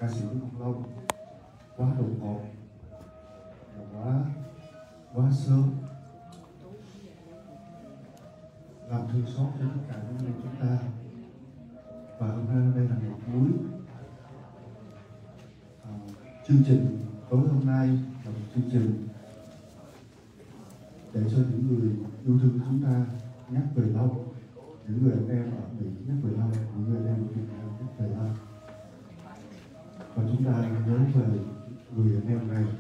ca sĩ Đức Long quá đột ngột, quá sớm, làm thương xót cho tất cả những người chúng ta. Và hôm nay đây là ngày cuối chương trình. Tối hôm nay là một chương trình để cho những người yêu thương của chúng ta nhắc về Long, những người anh em ở Mỹ nhắc về Long, những người anh em ở Việt Nam nhắc về Long, và chúng ta nhớ về người anh em này.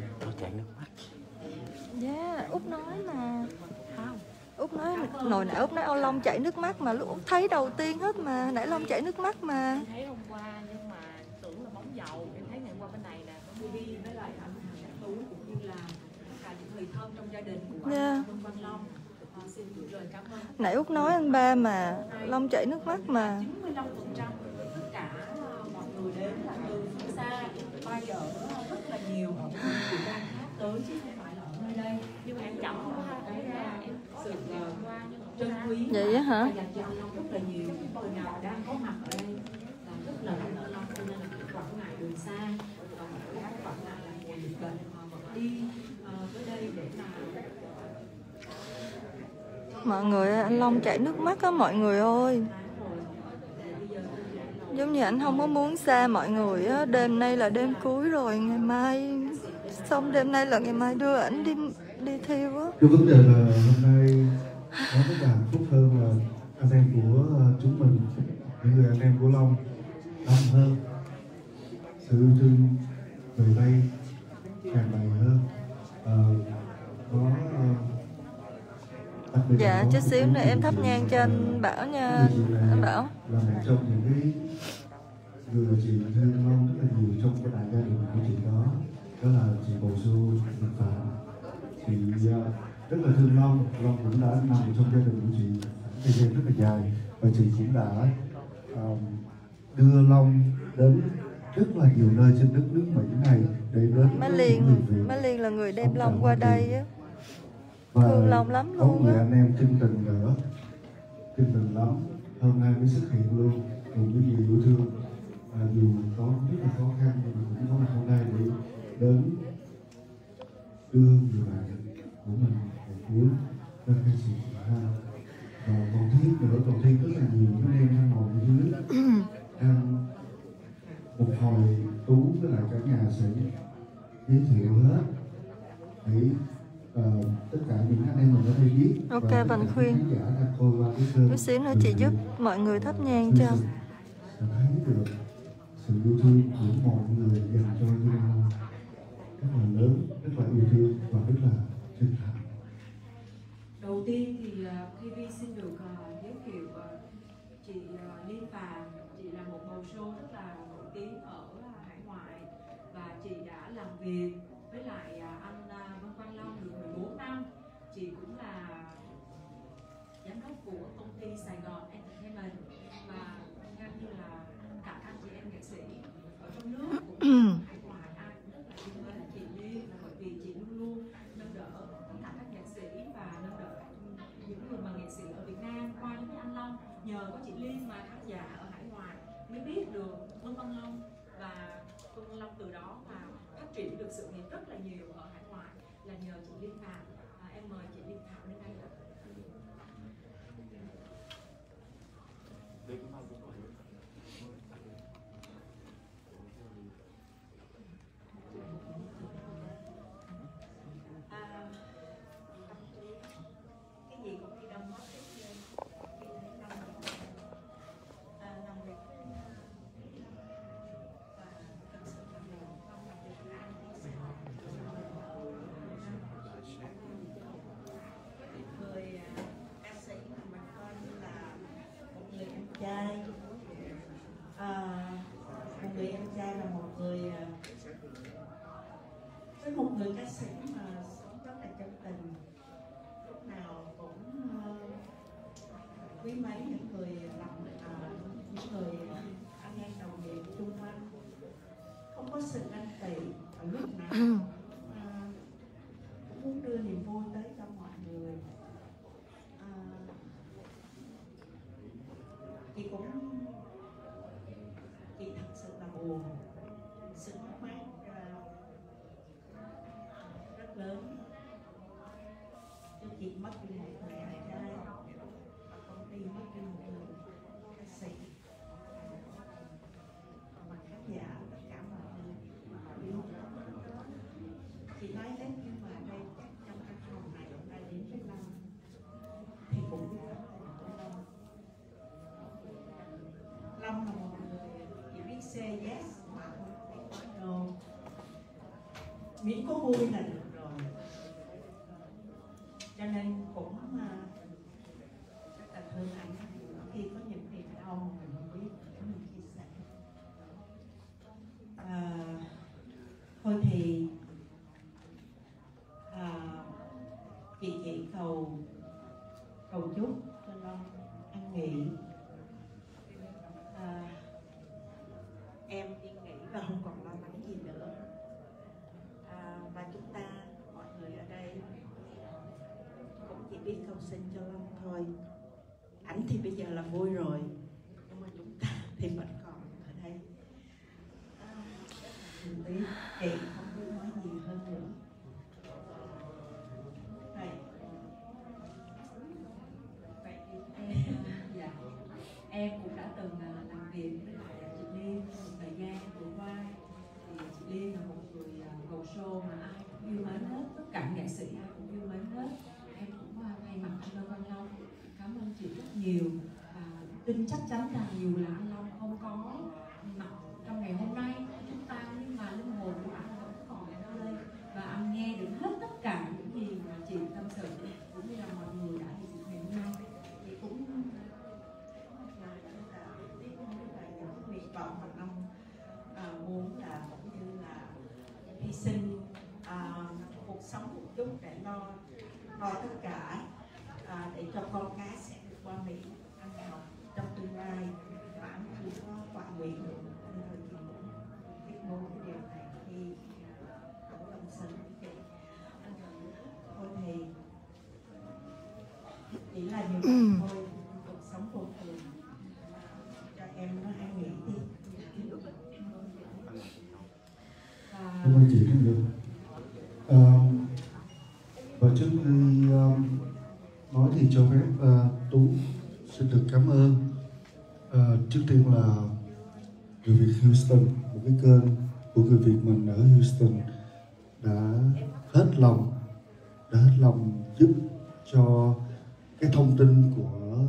Yeah, Út nói mà. Út nói nồi nãy Út nói Long chảy nước mắt mà lúc Út thấy đầu tiên hết mà, nãy Long chảy nước mắt mà. Em thấy hôm qua nhưng mà tưởng là bóng dầu, em thấy ngày hôm qua bên này nè, đi với lại anh Tú cũng như là cả những người thân trong gia đình của anh Vương Văn Long. Xin gửi lời cảm ơn. Nãy Út nói anh ba mà, Long chảy nước mắt mà. 95% tất cả mọi người đến là từ phía xa, ba vợ rất là nhiều ở Việt Nam khác tới chứ không phải là ở nơi đây. Nhưng mà em chọn cái ra em sự trân quý vậy á hả? dành cho Long rất là nhiều. Những người nào đang có mặt ở đây là rất là nợ Long, cho nên là quảng ngại đường xa, quảng ngại là mùa dịch bệnh mà đi tới đây để mà Mọi người, anh Long chảy nước mắt á mọi người ơi. Giống như anh không có muốn xa mọi người á. Đêm nay là đêm cuối rồi, ngày mai xong đêm nay là ngày mai đưa ảnh đi thiêu á. Cái vấn đề là hôm nay nó rất là hạnh phúc hơn là anh em của chúng mình, những người anh em của Long đông hơn, sự yêu thương về đây càng đầy hơn. Dạ, chút xíu nữa em thắp nhang cho anh Bảo nha. Anh Bảo là một trong những cái người chị thương Long rất là nhiều trong cái đại gia đình của chị đó, đó là chị Bồ Xu, Nhật Phạm. Chị rất là thương Long cũng đã nằm trong gia đình của chị thời gian rất là dài, và chị cũng đã đưa Long đến rất là nhiều nơi trên đất nước Mỹ này để đến Má Liên là người đem Long qua đây á. Thương Long lắm luôn á. Có người anh em chân tình lắm, hôm nay mới xuất hiện luôn cùng với nhiều yêu thương. Dù có rất là khó khăn nhưng mà cũng có mặt hôm nay để đến đưa người bạn của mình về cuối bên ca sĩ ha. Và còn Thiết nữa, còn Thiết rất là nhiều anh em đang ngồi ở dưới đang một hồi Tú với lại cả nhà sẽ giới thiệu hết để tất cả những anh em mình có thể biết. Ok, Vành Khuyên chút xíu nữa chị giúp mọi người thắp nhang cho. Thấy được sự yêu thương của mọi người dành cho Dương Long rất là lớn, rất là yêu thương và rất là chân thành. Đầu tiên thì TV xin được giới thiệu chị Liên Phàm. Chị là một bầu show rất là nổi tiếng ở hải ngoại và chị đã làm việc với lại anh Vương Văn Long được 14 năm. Chị cũng là giám đốc của công ty Sài Gòn Entertainment và ngang như là cả anh chị em nghệ sĩ ở trong nước cũng hải ngoại ai cũng rất là yêu mến chị Liên, là bởi vì chị luôn luôn nâng đỡ tất cả các nghệ sĩ và nâng đỡ những người mà nghệ sĩ ở Việt Nam. Qua những anh Long, nhờ có chị Liên mà khán giả ở hải ngoại mới biết được Vương Văn Long, và Vương Văn Long từ đó mà phát triển được sự nghiệp rất là nhiều ở hải ngoại là nhờ chị Liên Phạm. Em mời chị Liên Phạm lên đây ạ. Cái gì cũng đi đông hết một người em trai là một người với một người ca sĩ mà sống rất là chân tình, lúc nào cũng quý mấy những người những người anh em đồng nghiệp chung quanh, không có sự ganh tị ở lúc nào, cũng muốn đưa niềm vui tới cho mọi người. Chị thật sự là buồn sự mất mát rất lớn. Cho chị mất đi một người anh trai, và công ty mất đi một người ca sĩ, và khán giả, tất cả mọi người yêu. Chị nói hết nhưng mà đây chắc trong căn phòng này hôm nay đến với Lâm thì cũng biết lắm là Lâm. Lâm là một người chỉ biết say yes mà không biết nói no, miễn có vui là được rồi. Cho nên cũng rất là thương anh. Khi có những niềm đau mà mình không biết để mình chia sẻ. Thôi thì chị chỉ cầu chúc cho Long ăn nghỉ. Em đi nghỉ và không còn lo lắng gì nữa. Và chúng ta, mọi người ở đây cũng chỉ biết cầu xin cho Long thôi. Ảnh thì bây giờ là vui rồi, nhưng mà chúng ta thì vẫn còn ở đây. Chị không biết nói gì hơn nữa. Vậy thì em cũng đã từng làm việc với lại chị Liên một thời gian vừa qua. Thì chị Liên là một người cầu show mà ai cũng yêu mến hết, tất cả nghệ sĩ ai cũng yêu mến hết. Em cũng thay mặt anh Lê Quang Long cảm ơn chị rất nhiều, và tin chắc chắn rằng dù là anh Long không có mặt trong ngày hôm nay của chúng ta, nhưng mà linh hồn của anh vẫn còn ở đây, và anh nghe được hết tất cả những gì mà chị tâm sự, cũng như là mọi người đã hiện diện ngày hôm nay. Chị cũng những nguyện vọng mà ông muốn là cũng như là hy sinh cuộc sống một chút để lo tất cả, để cho con cái sẽ được qua Mỹ ăn học trong tương lai, và anh chưa có quả nguyện được. Nên rồi chị cũng biết ngôn cái điều này khi cũng tâm sự với chị. Thôi thì chỉ là như vậy thôi, cuộc sống vô thường. Cho em nó ăn nghỉ đi. Cảm ơn chị rất nhiều. Và trước khi nói thì cho phép Tú xin được cảm ơn trước tiên là người Việt Houston, một cái kênh của người Việt mình ở Houston đã hết lòng giúp cho cái thông tin của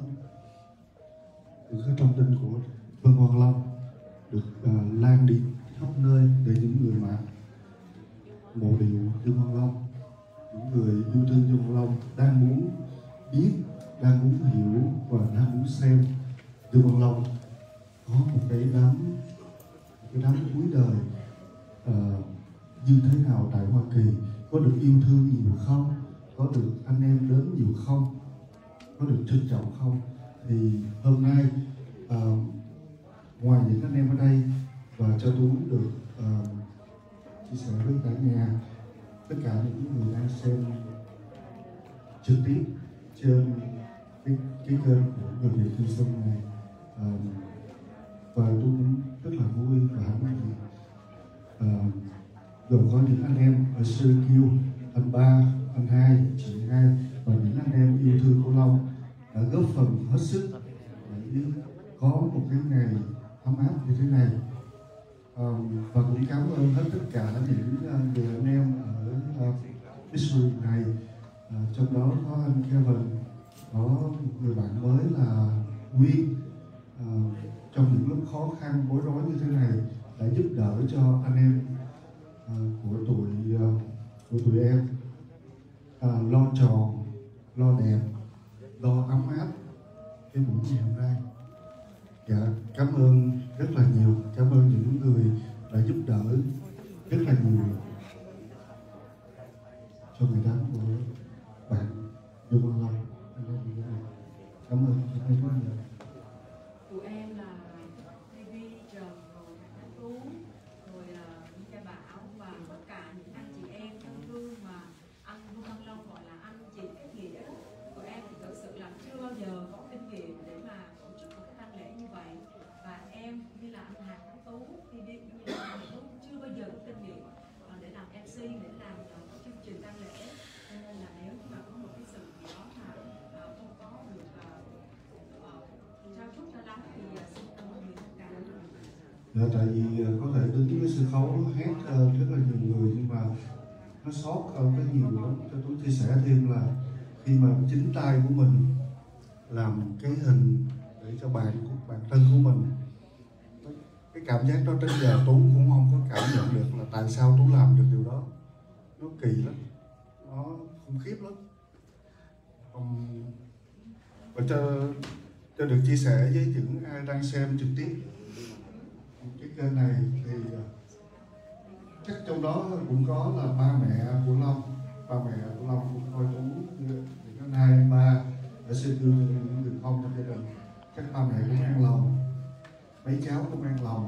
Vương Quang Long được lan đi khắp nơi, để những người mà mộ điệu Dương Quang Long, những người yêu thương Dương Quang Long đang muốn biết, đang muốn hiểu và đang muốn xem Dương Quang Long có một cái đám cuối đời như thế nào tại Hoa Kỳ, có được yêu thương nhiều không, có được anh em đến nhiều không, có được trân trọng không. Thì hôm nay ngoài những anh em ở đây và cho Tú được chia sẻ với cả nhà, tất cả những người đang xem trực tiếp trên cái kênh của người Việt Houston này, và tôi cũng rất là vui và hạnh phúc gồm có những anh em ở Syracuse, anh Ba, anh Hai, chị Hai và những anh em yêu thương cô Long đã góp phần hết sức để có một cái ngày ấm áp như thế này. Và cũng cảm ơn hết tất cả những người anh em ở Israel này, trong đó có anh Kevin, có một người bạn mới là Nguyên, trong những lúc khó khăn bối rối như thế này đã giúp đỡ cho anh em của tụi em lo tròn, lo đẹp, lo ấm áp cái buổi ngày hôm nay. Dạ, cảm ơn rất là nhiều, cảm ơn những người đã giúp đỡ rất là nhiều cho người đám của bạn Dương Quang Long. Cảm ơn rất nhiều. Tụi em là TV, Trần, rồi Anh Tú, rồi những cái Bảo và tất cả những anh chị em thân thương mà anh Vương Văn Long gọi là anh chị kết nghĩa. Tụi em thì thực sự là chưa bao giờ có kinh nghiệm để mà tổ chức một cái tang lễ như vậy, và em như là anh Hạc, anh Tú Là tại vì có thể đứng cái sân khấu hát rất là nhiều người, nhưng mà nó sót cái nhiều lắm. Cho tôi chia sẻ thêm là khi mà chính tay của mình làm cái hình để cho bạn thân của mình, cái cảm giác đó trên giờ Tú cũng không có cảm nhận được là tại sao Tú làm được điều đó. Nó kỳ lắm, nó khủng khiếp lắm. Và cho được chia sẻ với những ai đang xem trực tiếp cái kênh này thì chắc trong đó cũng có là ba mẹ của Long cũng coi Tú thì có 2 em 3 ở sơ cư những người con trong gia đình, chắc ba mẹ cũng an lòng, mấy cháu cũng an lòng.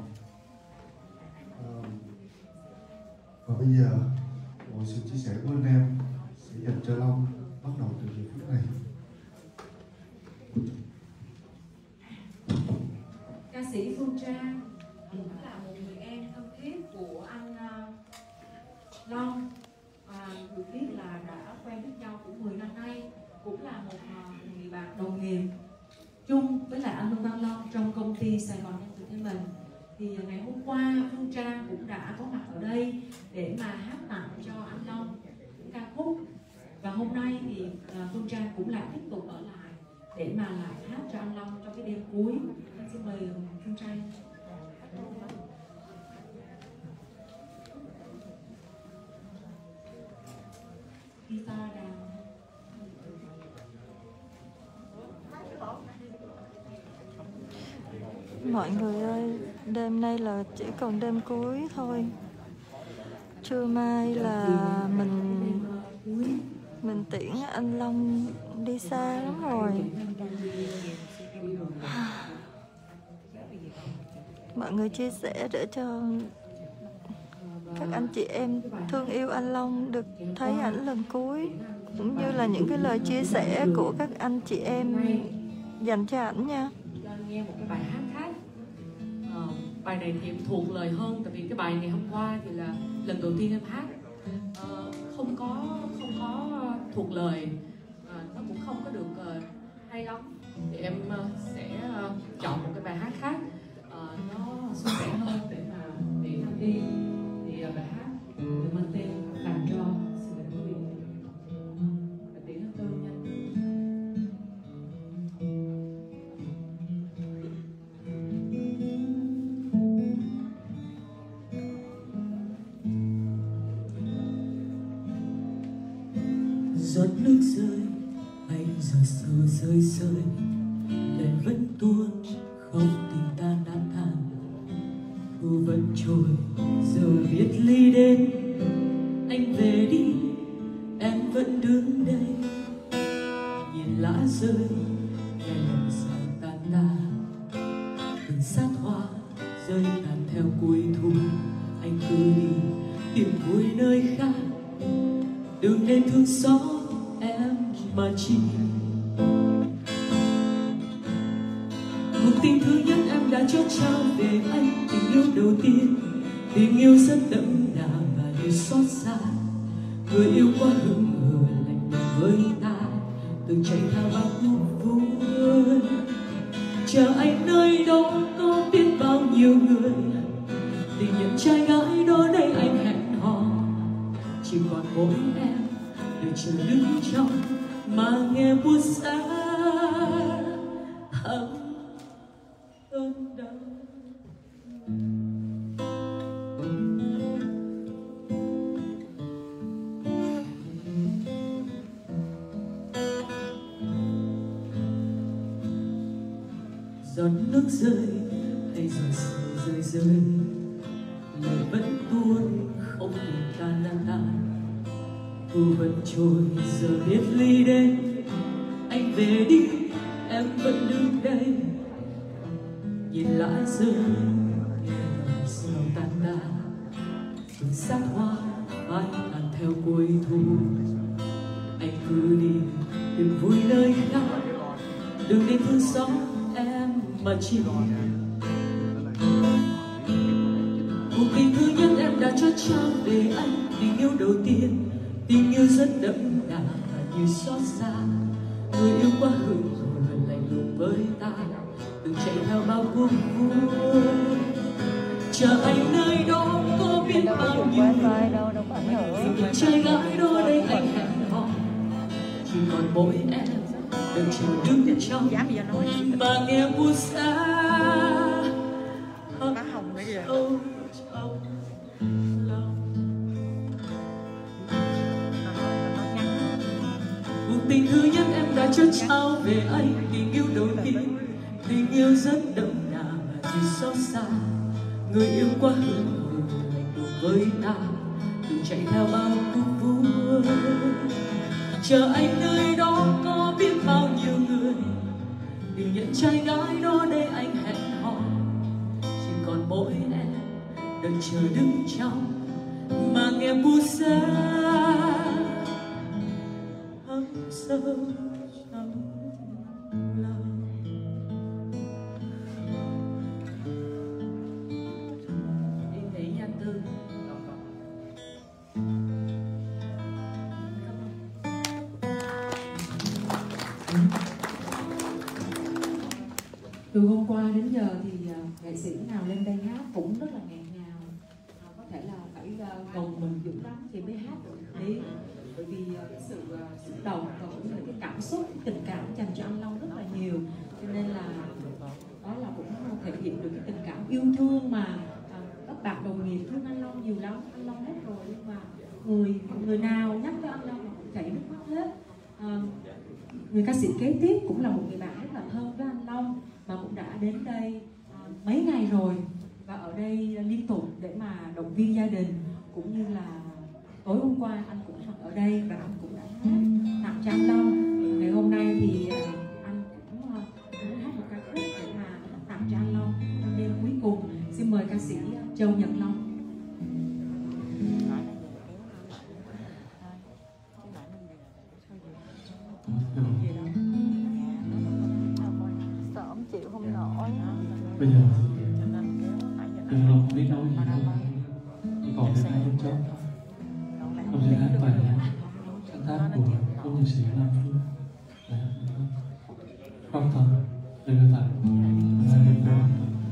Và bây giờ mọi sự chia sẻ của anh em sẽ dành cho Long, bắt đầu từ giờ phút này. Ca sĩ Phương Trang cũng là một người em thân thiết của anh Long, và được biết là đã quen biết nhau cũng 10 năm nay, cũng là một người bạn đồng nghiệp chung với lại anh Lương Văn Long trong công ty Sài Gòn Entertainment. Thì ngày hôm qua Phương Trang cũng đã có mặt ở đây để mà hát tặng cho anh Long những ca khúc, và hôm nay thì Phương Trang cũng lại tiếp tục ở lại để mà lại hát cho anh Long trong cái đêm cuối. Xin mời Phương Trang. Guitar đàn. Mọi người ơi, đêm nay là chỉ còn đêm cuối thôi. Trưa mai là mình tiễn anh Long đi xa lắm rồi. Mọi người chia sẻ để cho các anh chị em thương yêu anh Long được thấy ảnh lần cuối, cũng như là những cái lời chia sẻ của các anh chị em dành cho ảnh nha. Nghe một cái bài hát khác. Bài này thì em thuộc lời hơn, tại vì cái bài ngày hôm qua thì là lần đầu tiên em hát, không có thuộc lời, nó cũng không có được hay lắm, thì em sẽ chọn một cái bài hát khác nó suôn sẻ hơn để mà mang đi. Thì bài hát được mang tên làm cho sự đời của mình. Và tiếng thứ tư nha. Giọt nước rơi, anh giờ rơi, lệ vẫn tuôn, không tình ta nát than. Thu vẫn trôi, giờ biết ly đến, anh về đi, em vẫn đứng đây. Nhìn lá rơi, nghe lòng sao tan ta. Từng sát hoa rơi tàn theo cuối thu, anh cứ đi tìm vui nơi khác. Đừng nên thương xót em mà chỉ. Cuộc tình thứ nhất em đã chót trao về anh, tình yêu đầu tiên, tình yêu rất đậm đà và như xót xa. Người yêu quá hững hờ lạnh lùng với ta, từng chạy theo bao khúc vui. Chờ anh nơi đó có biết bao nhiêu người, tình nhận trai gái đó đây anh hẹn hò. Chỉ còn mỗi em để chờ đứng trong mà nghe buốt giá ấm cơn đau. Giọt nước rơi hay giọt rơi, lệ vẫn tuôn không tìm tan nan tan. Thu vẫn trôi giờ biết ly đến, anh về đi em vẫn đứng đây. Nhìn lá rơi nghe lòng sao tan ta, từng sát hoa phai tàn theo cuối thu. Anh cứ đi tìm vui nơi khác, đừng nên thương xót em mà chỉ. Cuộc tình thứ nhất em đã cho trao về anh, tình yêu đầu tiên, tình yêu rất đậm đà và như xót xa. Người yêu quá hững hờ lạnh lùng với ta, từng chạy theo bao cuộc vui. chờ anh nơi đó có biết bao nhiêu người, những trai gái đó đây anh hẹn hò, chỉ còn mỗi em đừng chờ đứng trong và nghe buồn xa hấp sâu trong lòng. Cuộc tình thứ nhất em đã chất trao về anh, tình yêu đầu tiên, tình yêu rất đậm đà mà chỉ xót xa. Người yêu quá hững hờ lạnh lùng với ta, từng chạy theo bao khúc vui. Chờ anh nơi đó có biết bao nhiêu người, đừng nhận trai gái đó đây anh hẹn hò, chỉ còn mỗi em đừng chờ đứng trong mà nghe buồn xa hấp sâu trong lòng. Đi nghỉ nha Tư. Từ hôm qua đến giờ thì nghệ sĩ nào lên đây hát cũng rất là nghẹn ngào, có thể là phải gồng mình dữ lắm thì mới hát được đấy, bởi vì cái sự xúc động và cũng là cái cảm xúc, tình cảm dành cho anh Long rất là nhiều, cho nên là đó là cũng thể hiện được cái tình cảm yêu thương mà các bạn đồng nghiệp thương anh Long nhiều lắm. Anh Long hết rồi nhưng mà người nào nhắc tới anh Long cũng chảy nước mắt hết. Người ca sĩ kế tiếp cũng là một người bạn rất là thân với anh Long mà cũng đã đến đây mấy ngày rồi và ở đây liên tục để mà động viên gia đình, cũng như là tối hôm qua anh cũng mặc ở đây và anh cũng đã hát tặng cho anh Long. Ngày hôm nay thì anh cũng hát một ca khúc để mà tặng cho anh Long trong đêm cuối cùng. Xin mời ca sĩ Châu Nhật Long. Sợ ông chịu không nổi. Bây giờ đừng lòng biết nói gì đâu, chỉ còn đến 2 phút chót. Ông sẽ hát bài hát sáng tác của cố nhạc sĩ Lam Phương, bài hát Không Thật để gửi tặng hai đêm qua.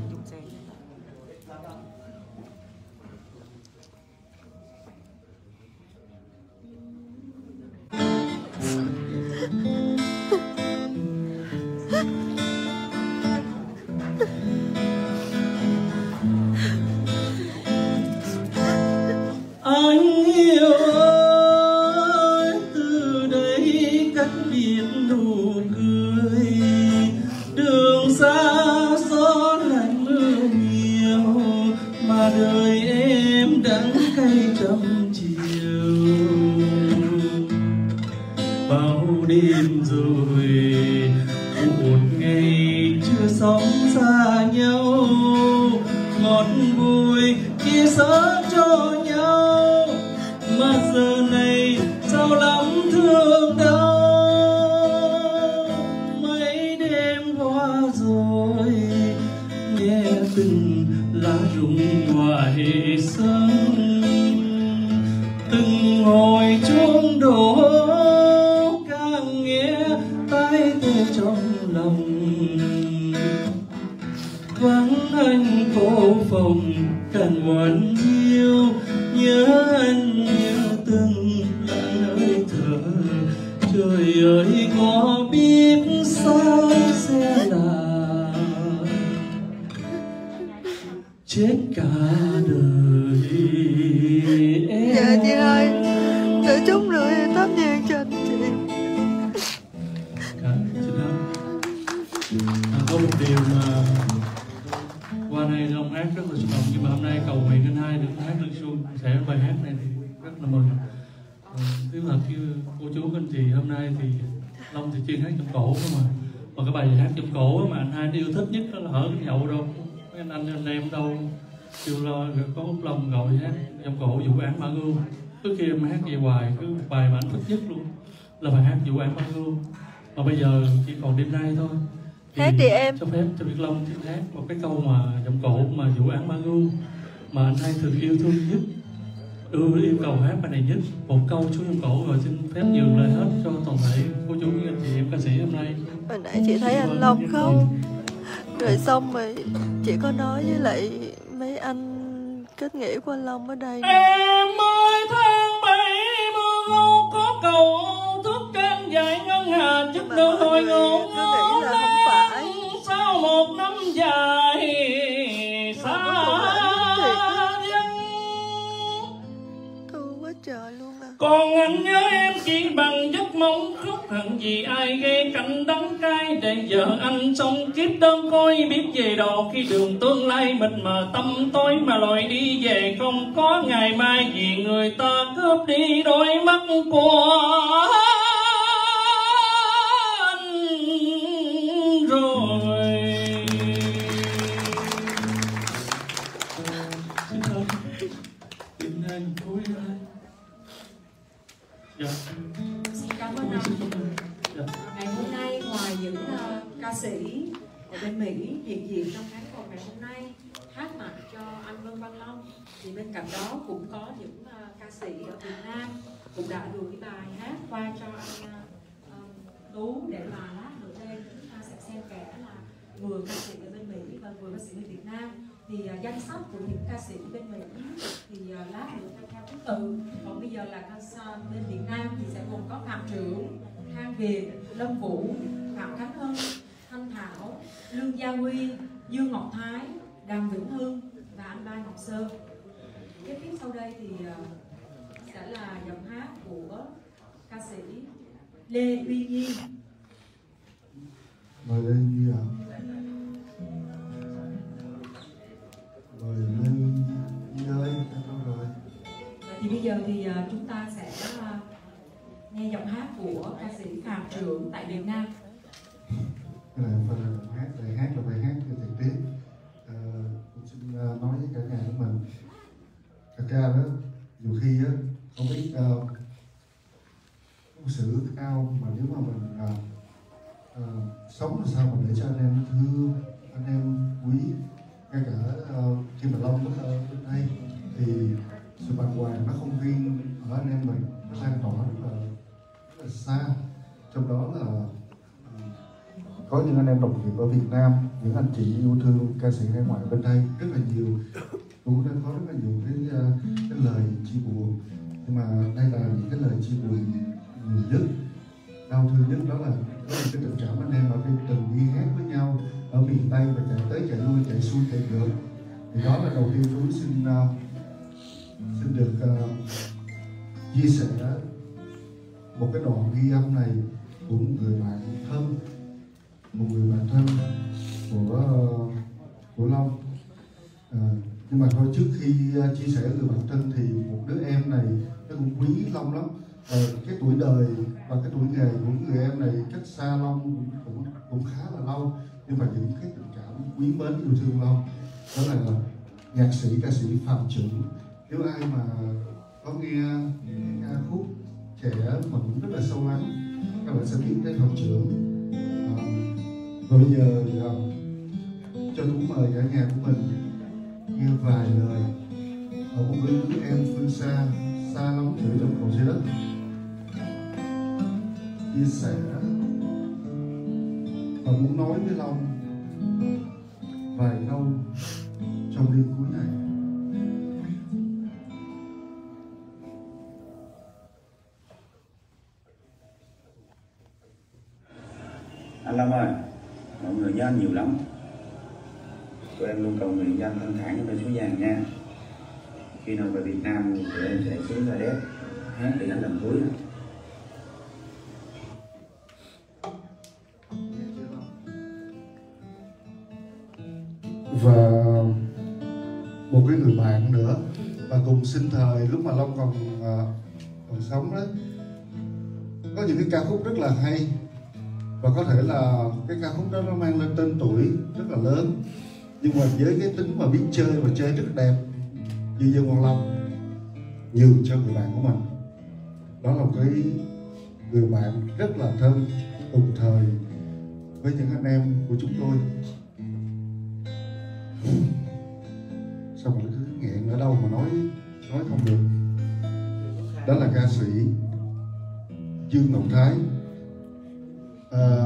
Anh yêu ơi, từ đây cách biệt nụ cười, đường xa gió lạnh mưa nhiều, mà đời em đắng cay trăm chiều. Bao đêm rồi một ngày chưa sống xa nhau, ngọt bùi chia sớt cho nhau, mà giờ này sao lắm thương đau. Mấy đêm qua rồi nghe từng lá rụng ngoài sân, từng hồi chuông đổ càng nghe tai tê trong lòng. Vắng anh phố phòng càng buồn yêu, nhớ anh nhớ từng lặng hơi thở. Trời ơi có biết sao sẽ là chết cả đời em. Dạ chị ơi, để chút nữa em thắp nhang cho anh chị. Có một điều mà qua đây Long hát rất là xúc động, nhưng mà hôm nay cầu nguyện anh hai được hát được xuân sẽ bài hát này thì rất là mừng. Thứ thật chứ cô chú anh chị, hôm nay thì Long thì chuyên hát trong cổ không mà cái bài hát trong cổ mà anh hai yêu thích nhất đó là ở cái nhậu đâu, mấy anh em đâu kêu lo có Úc Long gọi hát trong cổ vụ án Mã Gươm. Trước kia em hát về hoài, cứ bài mà anh thích nhất luôn là bài hát vụ án Mã Gươm, mà bây giờ chỉ còn đêm nay thôi. Hát đi em. Cho phép cho Việt Long thì hát một cái câu mà giọng cổ mà vụ án Mã Gươm mà anh hai thường yêu thương nhất, yêu cầu hát bài này nhất, một câu xuống giọng cổ, rồi xin phép nhường lại hết cho toàn thể cô chú với anh chị em ca sĩ hôm nay. Hồi nãy chị thấy anh Long khóc, rồi xong rồi chị có nói với lại mấy anh kết nghĩa của anh Long ở đây. Em ơi tháng 7 mưa ngâu có cầu thức trên dải ngân hà chức nữ hồi ngôn sau một năm dài xa dân. Thương quá trời luôn à. Còn anh nhớ em chỉ bằng giấc mong khóc hận vì ai gây cảnh đắng cay để giờ anh sống kiếp đơn côi biết về đâu khi đường tương lai mịt mờ tâm tối mà lội đi về không có ngày mai vì người ta cướp đi đôi mắt của anh rồi. Xin cảm ơn anh. Ngày hôm nay ngoài những ca sĩ ở bên Mỹ hiện diện trong khán phòng ngày hôm nay hát tặng cho anh Vương Văn Long, thì bên cạnh đó cũng có những ca sĩ ở Việt Nam cũng đã gửi bài hát qua cho anh Tú để mà lát nữa đây chúng ta sẽ xen kẽ là vừa ca sĩ ở bên Mỹ và vừa ca sĩ ở Việt Nam. Thì danh sách của những ca sĩ bên Mỹ thì lát nữa theo thứ tự, còn bây giờ là ca sĩ bên Việt Nam thì sẽ gồm có Phạm Trưởng, Khang Việt, Lâm Vũ, Phạm Khánh Hưng, Thanh Thảo, Lương Gia Huy, Dương Ngọc Thái, Đàm Vĩnh Hưng và anh Mai Ngọc Sơn. Tiếp tiếp sau đây thì sẽ là giọng hát của ca sĩ Lê Uy Nhi. Mời Lê Nhi ạ. Mời Lê Nhi ơi, em đâu rồi? Thì bây giờ thì chúng ta sẽ nghe giọng hát của ca sĩ Phạm Trưởng tại Việt Nam. Cái này không phải là bài hát là bài hát trực tiếp. Tôi xin nói với cả nhà của mình, ca ca đó nhiều khi á không biết một sự ước ao mà nếu mà mình sống làm sao mà để cho anh em thương, anh em quý, ngay cả khi mà Long ở bên đây thì sự bàng hoàng nó không riêng ở anh em mình, nó lan tỏa rất là xa. Trong đó là có những anh em đồng nghiệp ở Việt Nam, những anh chị yêu thương ca sĩ hải ngoại bên đây rất là nhiều, cũng đã có rất là nhiều cái lời chia buồn, nhưng mà đây là những cái lời chia buồn nhiều nhất, đau thương nhất, đó là cái tình cảm anh em ở bên từng đi hát với nhau ở miền Tây và chạy tới chạy lui, chạy xuôi chạy ngược. Thì đó là đầu tiên tôi xin được chia sẻ một cái đoạn ghi âm này của một người bạn thân, của Long. Nhưng mà thôi, trước khi chia sẻ người bạn thân thì một đứa em này nó cũng quý Long lắm. Cái tuổi đời và cái tuổi nghề của người em này cách xa Long cũng khá là lâu, nhưng mà những cái tình cảm quý mến yêu thương Long, đó là nhạc sĩ ca sĩ Phạm Trưởng. Nếu ai mà có nghe những ca khúc trẻ mà cũng rất là sâu lắng, các bạn sẽ biết đến Phạm Trưởng. Và bây giờ cho Tú mời cả nhà của mình nghe vài lời ở một đứa em phương xa, xa lắm chữ trong cầu trái đất, chia sẻ và muốn nói với Long vài câu trong đêm cuối này. Anh Long ơi, mọi người nhớ anh nhiều lắm. Tụi em luôn cầu nguyện cho anh thanh thản ở bên suối vàng nha. Khi nào về Việt Nam thì tụi em sẽ xuống Sa Đéc hát để anh lần cuối. Và một cái người bạn nữa và cùng sinh thời lúc mà Long còn sống đó, có những cái ca khúc rất là hay, và có thể là cái ca khúc đó nó mang lên tên tuổi rất là lớn, nhưng mà với cái tính mà biết chơi và chơi rất đẹp như Dương Quang Long nhường cho người bạn của mình. Đó là một cái người bạn rất là thân cùng thời với những anh em của chúng tôi. Sao mà nó cứ nghẹn ở đâu mà nói không được. Đó là ca sĩ Dương Ngọc Thái.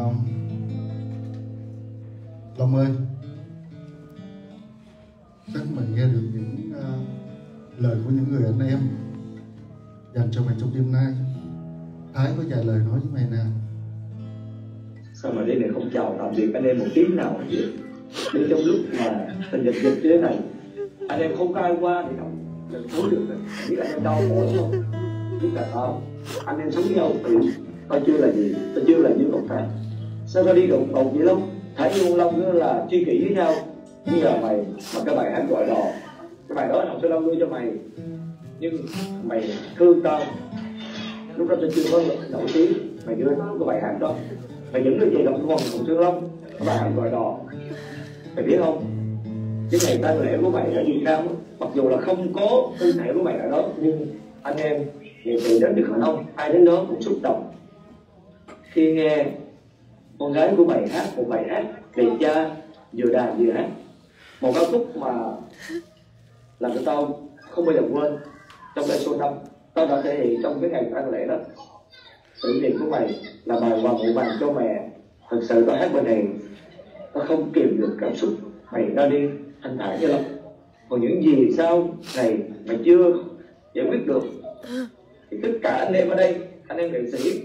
Long ơi, chắc mà nghe được những lời của những người anh em dành cho mày trong đêm nay. Thái có vài lời nói với mày nào. Sao mà đêm này không chào tạm biệt anh em một tiếng nào vậy? Đến trong lúc mà tình hình dịch như thế này, anh em không có ai qua thì đâu đừng thối được rồi. Biết anh em đau khổ không? Biết là tao, anh em sống với nhau thì tao chưa là gì, tao chưa là những cộng sản. Sao tao đi đụng vậy Long? Thái với ông Long nữa là tri kỷ với nhau. Nhưng mà mày mà cái bài hát gọi đò, cái bài đó Hồng Sơn Long đưa cho mày, nhưng mày thương tao. Lúc đó tao chưa có nổi tiếng, mày đưa cái bài hát đó, mày dẫn được về gặp con Hồng Sơn Long, cái bài hát gọi đò. Mày biết không? Cái ngày tang lễ của mày ở Việt Nam, mặc dù là không có thân thể của mày ở đó, nhưng anh em nghệ sĩ đến được không? Ai đến đó cũng xúc động khi nghe con gái của mày hát một bài hát về cha, vừa đàn vừa hát, một ca khúc mà làm cho tao không bao giờ quên. Trong lễ số 5 tao đã thể hiện trong cái ngày tang lễ đó, tưởng niệm của mày là bài Hoàng Hậu Vàng cho mẹ. Thật sự tao hát bài này tao không kìm được cảm xúc. Mày ra đi thanh thản cho lắm. Còn những gì sau này mày chưa giải quyết được thì tất cả anh em ở đây, anh em nghệ sĩ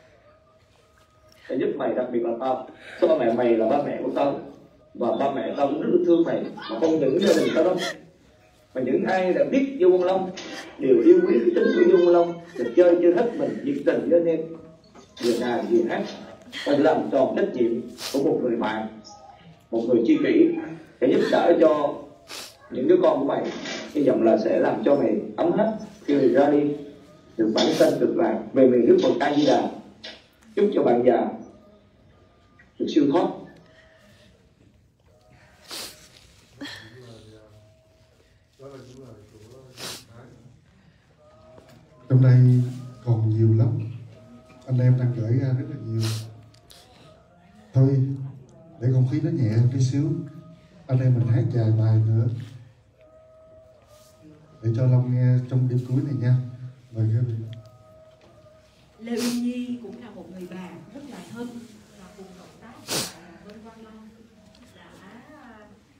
sẽ giúp mày, đặc biệt là tao. Cho ba mẹ mày là ba mẹ của tao, và ba mẹ tao cũng rất là thương mày, mà không những gia đình tao đâu, mà những ai đã biết Dương Quang Long đều yêu quý cái tính của Dương Quang Long, được chơi chưa hết mình, nhiệt tình với anh em, vừa đàn vừa hát, và làm tròn trách nhiệm của một người bạn, một người tri kỷ, để giúp đỡ cho những đứa con của mày. Hy vọng là sẽ làm cho mày ấm áp khi mày ra đi, được bản thân được lạc về miền nước Phật A Di Đà. Chúc cho bạn già được siêu thoát. Trong đây còn nhiều lắm, anh em đang gửi ra rất là nhiều. Thôi để không khí nó nhẹ hơn tí xíu, anh em mình hát vài bài nữa để cho Long nghe trong đêm cuối này nha. Mời các vị. Lê Uyên Nhi cũng là một người bạn rất là thân và cùng cộng tác với Quang Long đã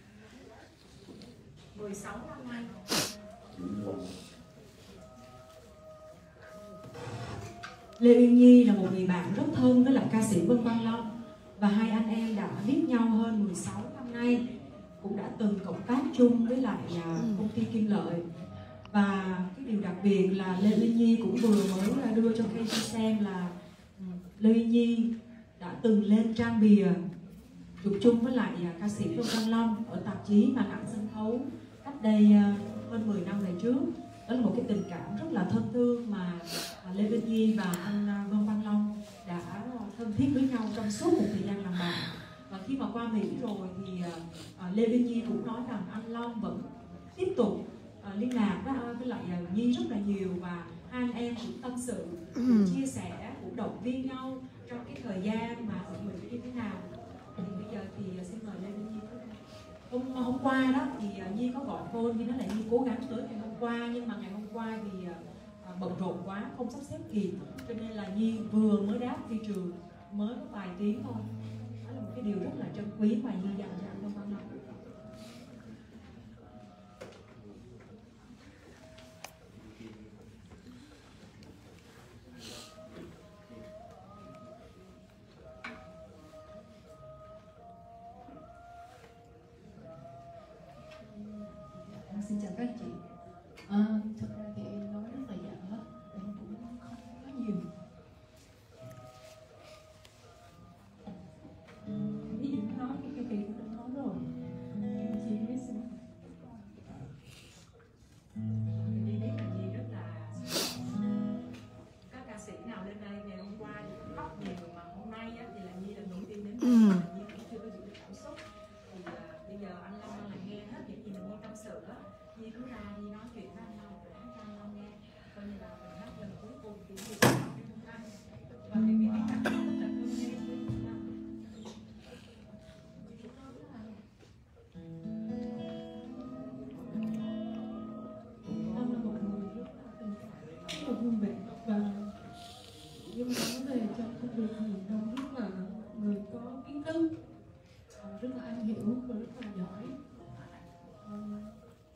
16 năm nay. Lê Uyên Nhi là một người bạn rất thân với lại ca sĩ Vân Quang Long, và hai anh em đã biết nhau hơn 16 năm nay, cũng đã từng cộng tác chung với lại công ty Kim Lợi. Và cái điều đặc biệt là Lê Uyên Nhi cũng vừa mới đưa cho KG xem là Lê Uyên Nhi đã từng lên trang bìa chụp chung với lại ca sĩ Vân Quang Long ở tạp chí Màn Ảnh Sân Khấu cách đây hơn 10 năm về trước. Đó là một cái tình cảm rất là thân thương mà Lê Uyên Nhi và anh Vân Quang Long đã thân thiết với nhau trong suốt một thời gian làm bạn. Và khi mà qua Mỹ rồi thì Lê Uyên Nhi cũng nói rằng anh Long vẫn tiếp tục liên lạc với lại Nhi rất là nhiều, và hai anh em cũng tâm sự, cũng chia sẻ, cũng động viên nhau trong cái thời gian mà ở Mỹ như thế nào. Thì bây giờ thì xin mời Lê Uyên Nhi. Hôm qua đó thì Nhi có gọi phone, Nhi nói là Nhi cố gắng tới ngày hôm qua, nhưng mà ngày hôm qua thì bận rộn quá, không sắp xếp kịp, cho nên là Nhi vừa mới đáp phi trường, mới có vài tiếng thôi. Đó là một cái điều rất là trân quý mà Nhi dành cho anh Vân Quang Long. Xin chào các chị. Thật ra thì em nói rất là dở, em cũng không có nhiều. Ví dụ nói cái kỳ cũng đã nói rồi, em chỉ biết xem. Nhi biết là Nhi rất là các ca sĩ nào lên đây ngày hôm qua thì cũng khóc nhiều, mà hôm nay á, thì là Nhi lần đầu tiên đến đây, Nhi cũng chưa có giữ được cảm xúc. Thì bây giờ anh Long là nghe hết những gì mình Nhi tâm sự á, Nhi cứ ra Nhi nói chuyện với anh Long, để cho anh Long nghe, coi như là mình hát lần cuối cùng thì Nhi sẽ học cho anh. Và những cái cảm xúc rất là thương nghe với anh. Ông là một người rất là tình cảm, rất là vui vẻ, và nhưng mà nói về trong công việc thì ông rất là người có kiến thức, rất là am hiểu và rất là giỏi.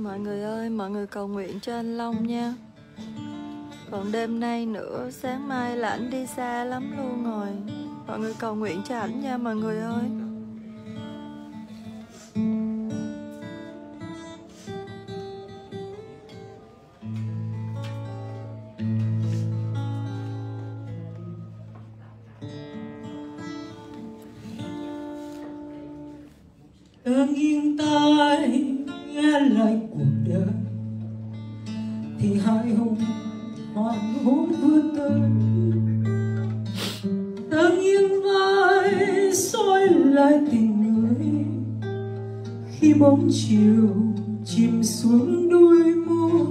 Mọi người ơi, mọi người cầu nguyện cho anh Long nha. Còn đêm nay nữa, sáng mai là ảnh đi xa lắm luôn rồi. Mọi người cầu nguyện cho ảnh nha mọi người ơi. Ta nghiêng tai nghe lại cuộc đời thì hai hùng hoàng hôn vừa tới. Ta nghiêng vai soi lại tình người khi bóng chiều chìm xuống đôi môi,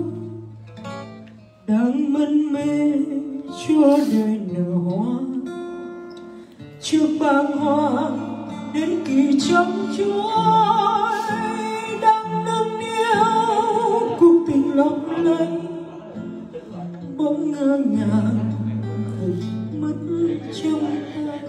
đang mân mê cho đời nở hoa trước bàng hoàng đến kỳ trong chuối, đang nâng niu cuộc tình lộng lẫy bỗng ngơ ngàng vụt mất trong tay.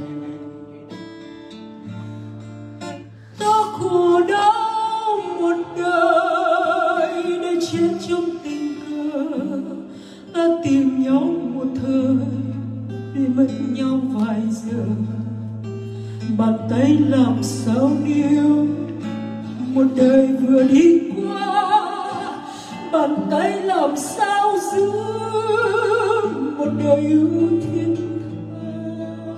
Ta khổ đau một đời để chết trong tình cờ, ta tìm nhau một thời để mất nhau vài giờ. Bàn tay làm sao níu một đời vừa đi qua, bàn tay làm sao giữ một đời ưu thiên tha.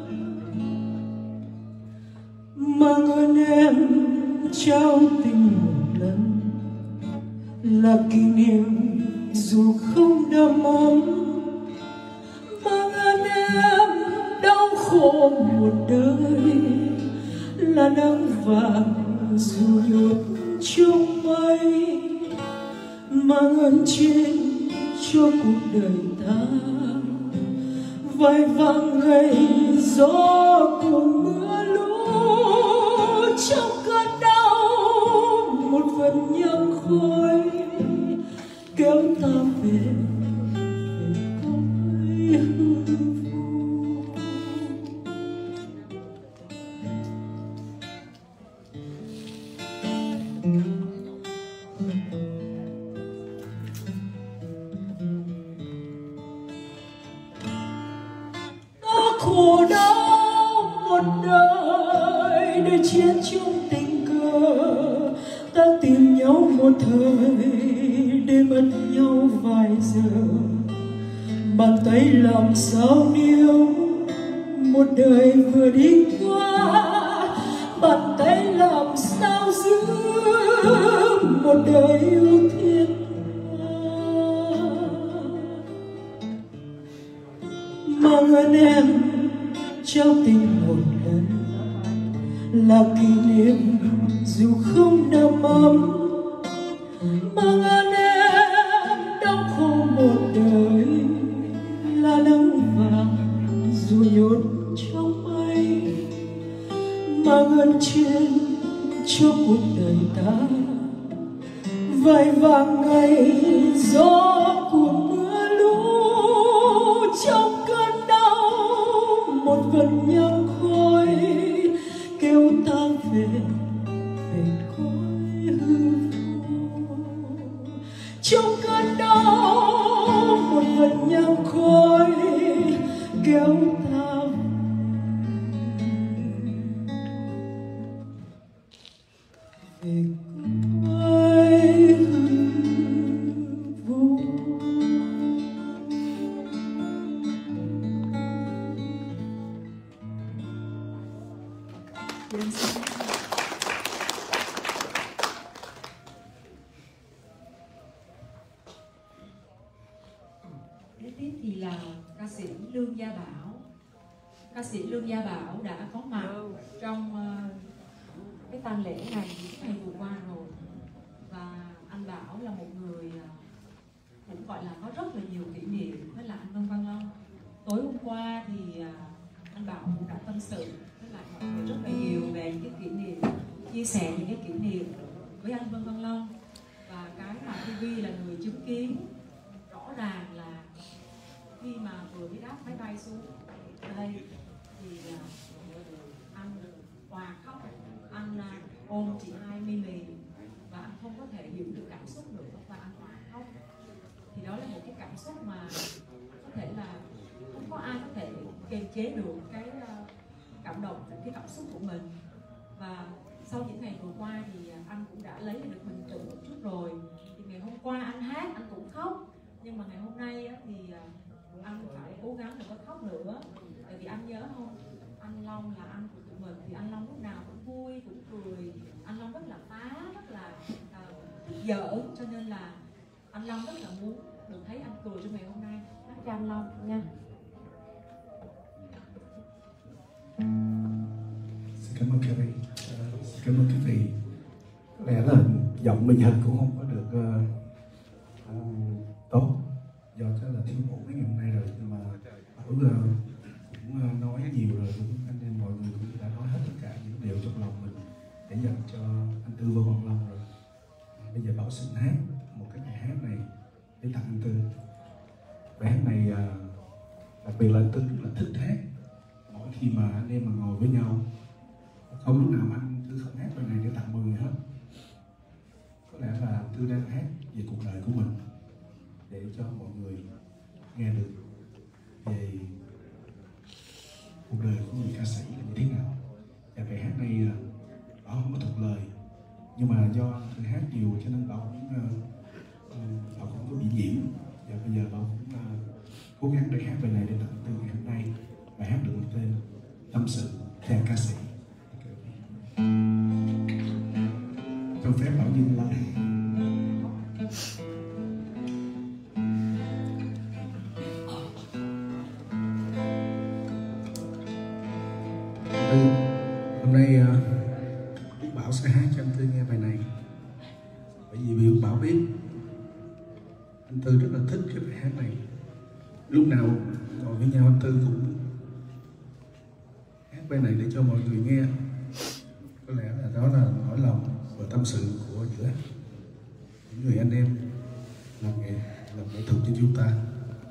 Mang ơn em trao tình một lần là kỷ niệm dù không đậm ấm. Mang ơn em đau khổ một đời là nắng vàng dù nhốt trong mây. Mang ơn trên cho cuộc đời ta vài vàng ngày gió cùng mưa lũ, trong cơn đau một phần nhang khói kéo ta về cõi hư vô. Khổ đau một đời để chiến trong tình cờ, ta tìm nhau một thời để mất nhau vài giờ. Bàn tay làm sao níu một đời vừa đi qua, bàn tay làm sao giữ một đời yêu thiên tha. Mang ơn em trao tình một lần là kỷ niệm dù không đậm ấm. Mang ơn em đau khổ một đời là nắng vàng dù nhốt trong mây. Mang ơn trên cho cuộc đời ta vài vàng ngày gió của mưa lũ, trong cơn đau một vần nhang khói kêu ta về về cõi hư vô. Trong cơn đau một vần nhang khói kéo ta về cõi hư vô. Kế tiếp thì là ca sĩ Lương Gia Bảo. Ca sĩ Lương Gia Bảo đã có mặt trong cái tang lễ này ngày vừa qua rồi, và anh Bảo là một người cũng gọi là có rất là nhiều kỷ niệm với lại anh Vân Văn Long. Tối hôm qua thì anh Bảo cũng đã tâm sự với lại mọi người rất là nhiều về những cái kỷ niệm, chia sẻ những cái kỷ niệm với anh Vân Văn Long. Và cái mà TV là người chứng kiến rõ ràng là khi mà vừa mới đáp máy bay xuống đây thì anh hòa khóc, anh ôm chị Hai Mimi và anh không có thể hiểu được cảm xúc cảm xúc mà có thể là không có ai có thể kiềm chế được cái cảm động, cái cảm xúc của mình. Và sau những ngày vừa qua thì anh cũng đã lấy được bình tĩnh một chút rồi. Thì ngày hôm qua anh hát anh cũng khóc, nhưng mà ngày hôm nay thì anh phải cố gắng đừng có khóc nữa. Tại vì anh nhớ không, anh Long là anh của tụi mình thì anh Long lúc nào cũng vui, cũng cười. Anh Long rất là phá, rất là thích giỡn, cho nên là anh Long rất là muốn được thấy anh cười trong ngày hôm nay. Hát cho anh Long nha. Xin cảm ơn Carrie. Xin cảm ơn quý vị. Có lẽ là giọng mình hình cũng không có được tốt do chắc là thiếu ngủ mấy ngày hôm nay rồi, nhưng mà Bảo cũng nói nhiều rồi, cũng anh em mọi người cũng đã nói hết tất cả những điều trong lòng mình để dành cho anh Tư và Hoàng Long rồi. Bây giờ Bảo xin hát một cái bài hát này để tặng anh Tư. Bài hát này đặc biệt là anh Tư rất là thích hát. Mỗi khi mà anh em mà ngồi với nhau, không lúc nào mà anh Tư không hát bài này để tặng mọi người hết. Có lẽ là anh Tư đang hát về cuộc đời của mình để cho mọi người nghe được về cuộc đời của người ca sĩ là như thế nào. Và bài hát này Bảo không có thuộc lời, nhưng mà do anh Tư hát nhiều cho nên Bảo cũng có bị nhiễm. Và bây giờ Bảo cũng cố gắng để hát bài này để tặng Tư ngày hôm nay. Bài hát được mang tên Tâm Sự Chàng Ca Sĩ. Cho phép Bảo dừng lại. Hôm nay Bảo sẽ hát cho anh Tư nghe bài này, bởi vì Bảo biết anh Tư rất là thích cái bài hát này. Lúc nào ngồi với nhau anh Tư cũng hát bài này để cho mọi người nghe. Có lẽ là đó là nỗi lòng và tâm sự của giữa những người anh em làm nghệ thuật cho chúng ta.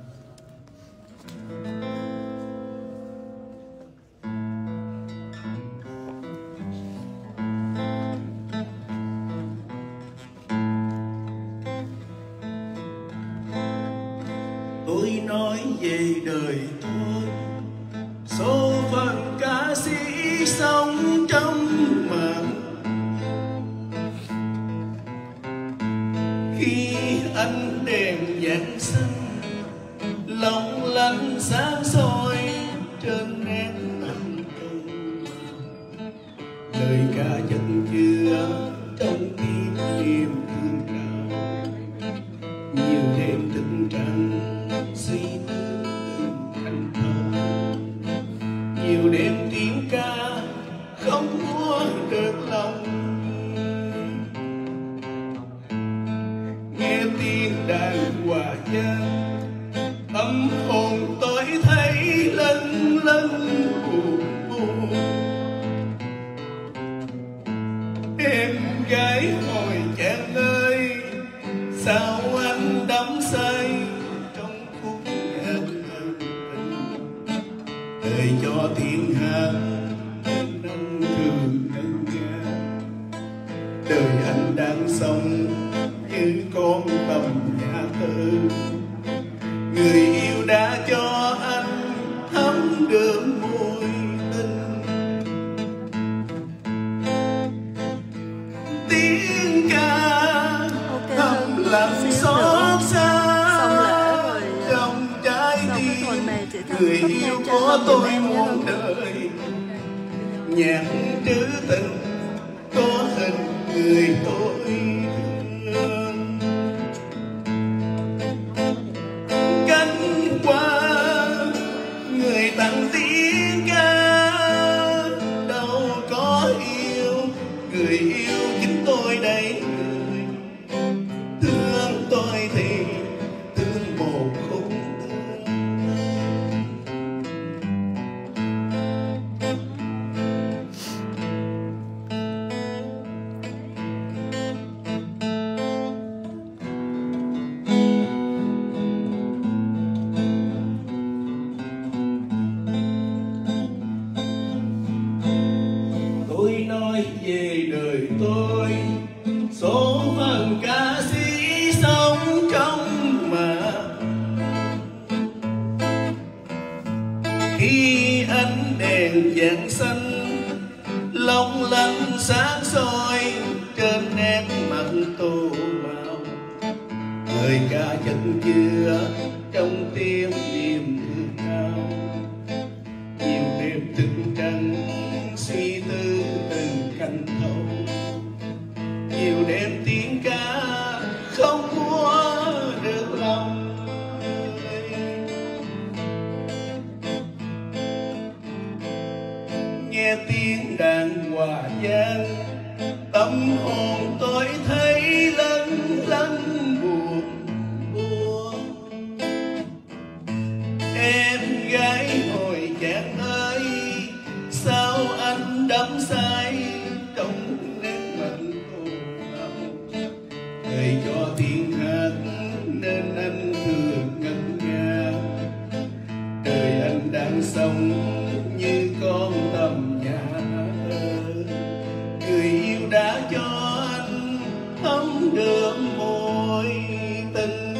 Tôi nói về đời tôi, số phận ca sĩ sống trong màn. Khi ánh đèn Giáng sinh long lanh sáng soi trên nét anh tư, lời ca chân chứa trong tim niềm thương trao. Nhiều đêm tình trăng suy tư thành thơ, nhiều đêm tiếng ca không mua được lòng. Nghe tiếng đàn hòa vang tâm hồn tôi thấy lâng lâng buồn buồn. Em gái hỏi chàng ơi, sao anh đắm say trong khúc nhạc tình, đời cho thiên hạ nâng thường nâng nga. Đời anh đang sống như con tầm nhà thơ, người yêu đã cho anh thấm đượm môi tình. Tiếng ca thầm lặng xót xa trong trái tim người yêu của tôi muôn đời. Nhạc trữ tình có hình người tôi thương. Cánh qua người tặng tiếng ca đâu có yêu, người yêu chính tôi đây. Người thương tôi thì thương một khúc sáng soi trên nét mặt tô màu, lời ca chất chứa trong tiếng niềm thương cao. Nhiều đêm thức trắng suy tư từng canh thâu, nhiều đêm tiếng ca không mua được lòng người. Nghe tiếng đàn hòa vang, tâm hồn tôi thấy lâng lâng buồn buồn. Em gái hồi chàng ơi, sao anh đắm say trong nét mặt cô nào? Đời cho tiếng hát nên anh thường ngân nga, đời anh đang sống như con tầm nhà thơ. Người yêu đã cho anh thấm đượm môi tình.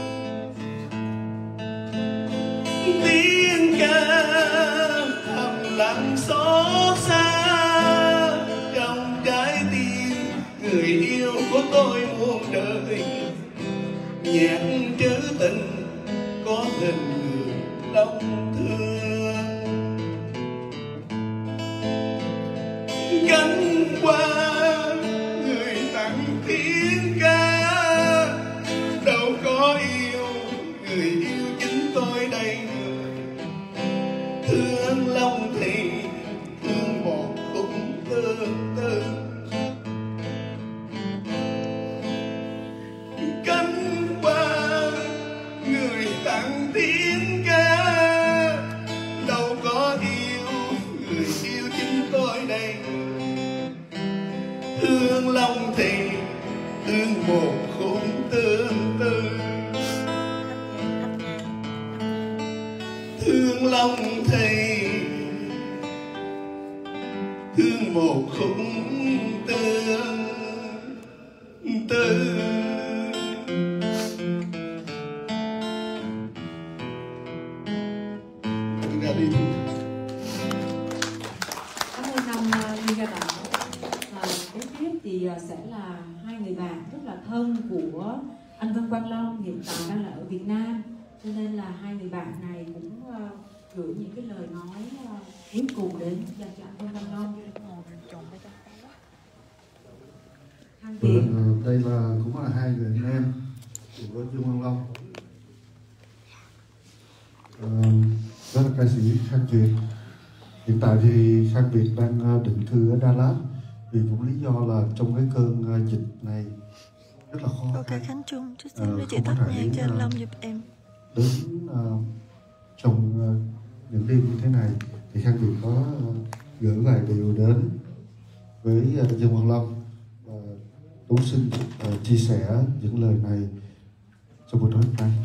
Tiếng ca thầm lặng xót xa trong trái tim người yêu của tôi muôn đời. Nhạc trữ tình có hình người lòng thương, gánh qua người tặng tiếng ca. Đâu có yêu người yêu chính tôi đây người, thương lòng thì thương một khúc tương tư. Cánh qua người tặng tiếng ca, đâu có yêu người yêu chính tôi đây người, thương lòng thì thương một khúc tương tư. Thương lòng thì thương một khúc tương tư. Cảm ơn anh Duy Ga Bảo. Kế tiếp thì sẽ là hai người bạn rất là thân của anh Vân Quang Long, hiện tại đang là ở Việt Nam, cho nên là hai người bạn này cũng gửi những cái lời nói cuối cùng đến dành cho anh Vân Quang Long. Đây là cũng là hai người anh em của Dương Quang Long. Đó là ca sĩ Khang Việt. Hiện tại thì Khang Việt đang định cư ở Đà Lạt, vì cũng lý do là trong cái cơn dịch này rất là khó khăn. Ok Khánh Trung, chút xíu nữa chị tắt nhạc cho anh Long giúp em. Đến trong những đêm như thế này thì Khang Việt có gửi vài điều đến với Dương Quang Long, và Tú xin chia sẻ những lời này trong buổi tối hôm nay.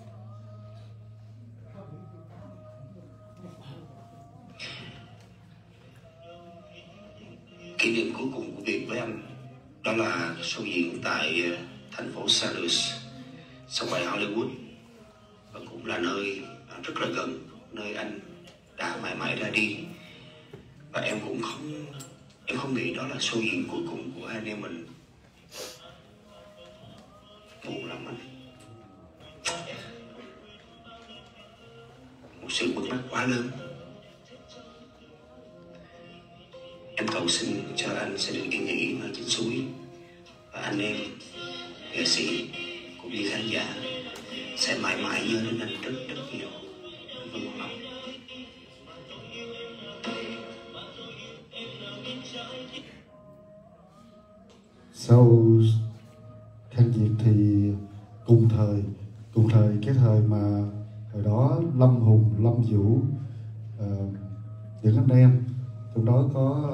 Kỷ niệm cuối cùng của Việt với anh đó là show diễn tại thành phố St. Louis, sân bay Hollywood, và cũng là nơi rất là gần nơi anh đã mãi mãi ra đi. Và em cũng không nghĩ đó là show diễn cuối cùng của hai anh em mình. Buồn lắm anh, một sự mất mát quá lớn. Em cầu xin cho anh sẽ được yên nghỉ ở trên suối, và anh em nghệ sĩ cũng như khán giả sẽ mãi mãi nhớ đến anh rất rất nhiều. Vân Quang Long. Sau Khang Việt thì cùng thời cái thời mà hồi đó Lâm Hùng, Lâm Vũ, những anh em trong đó có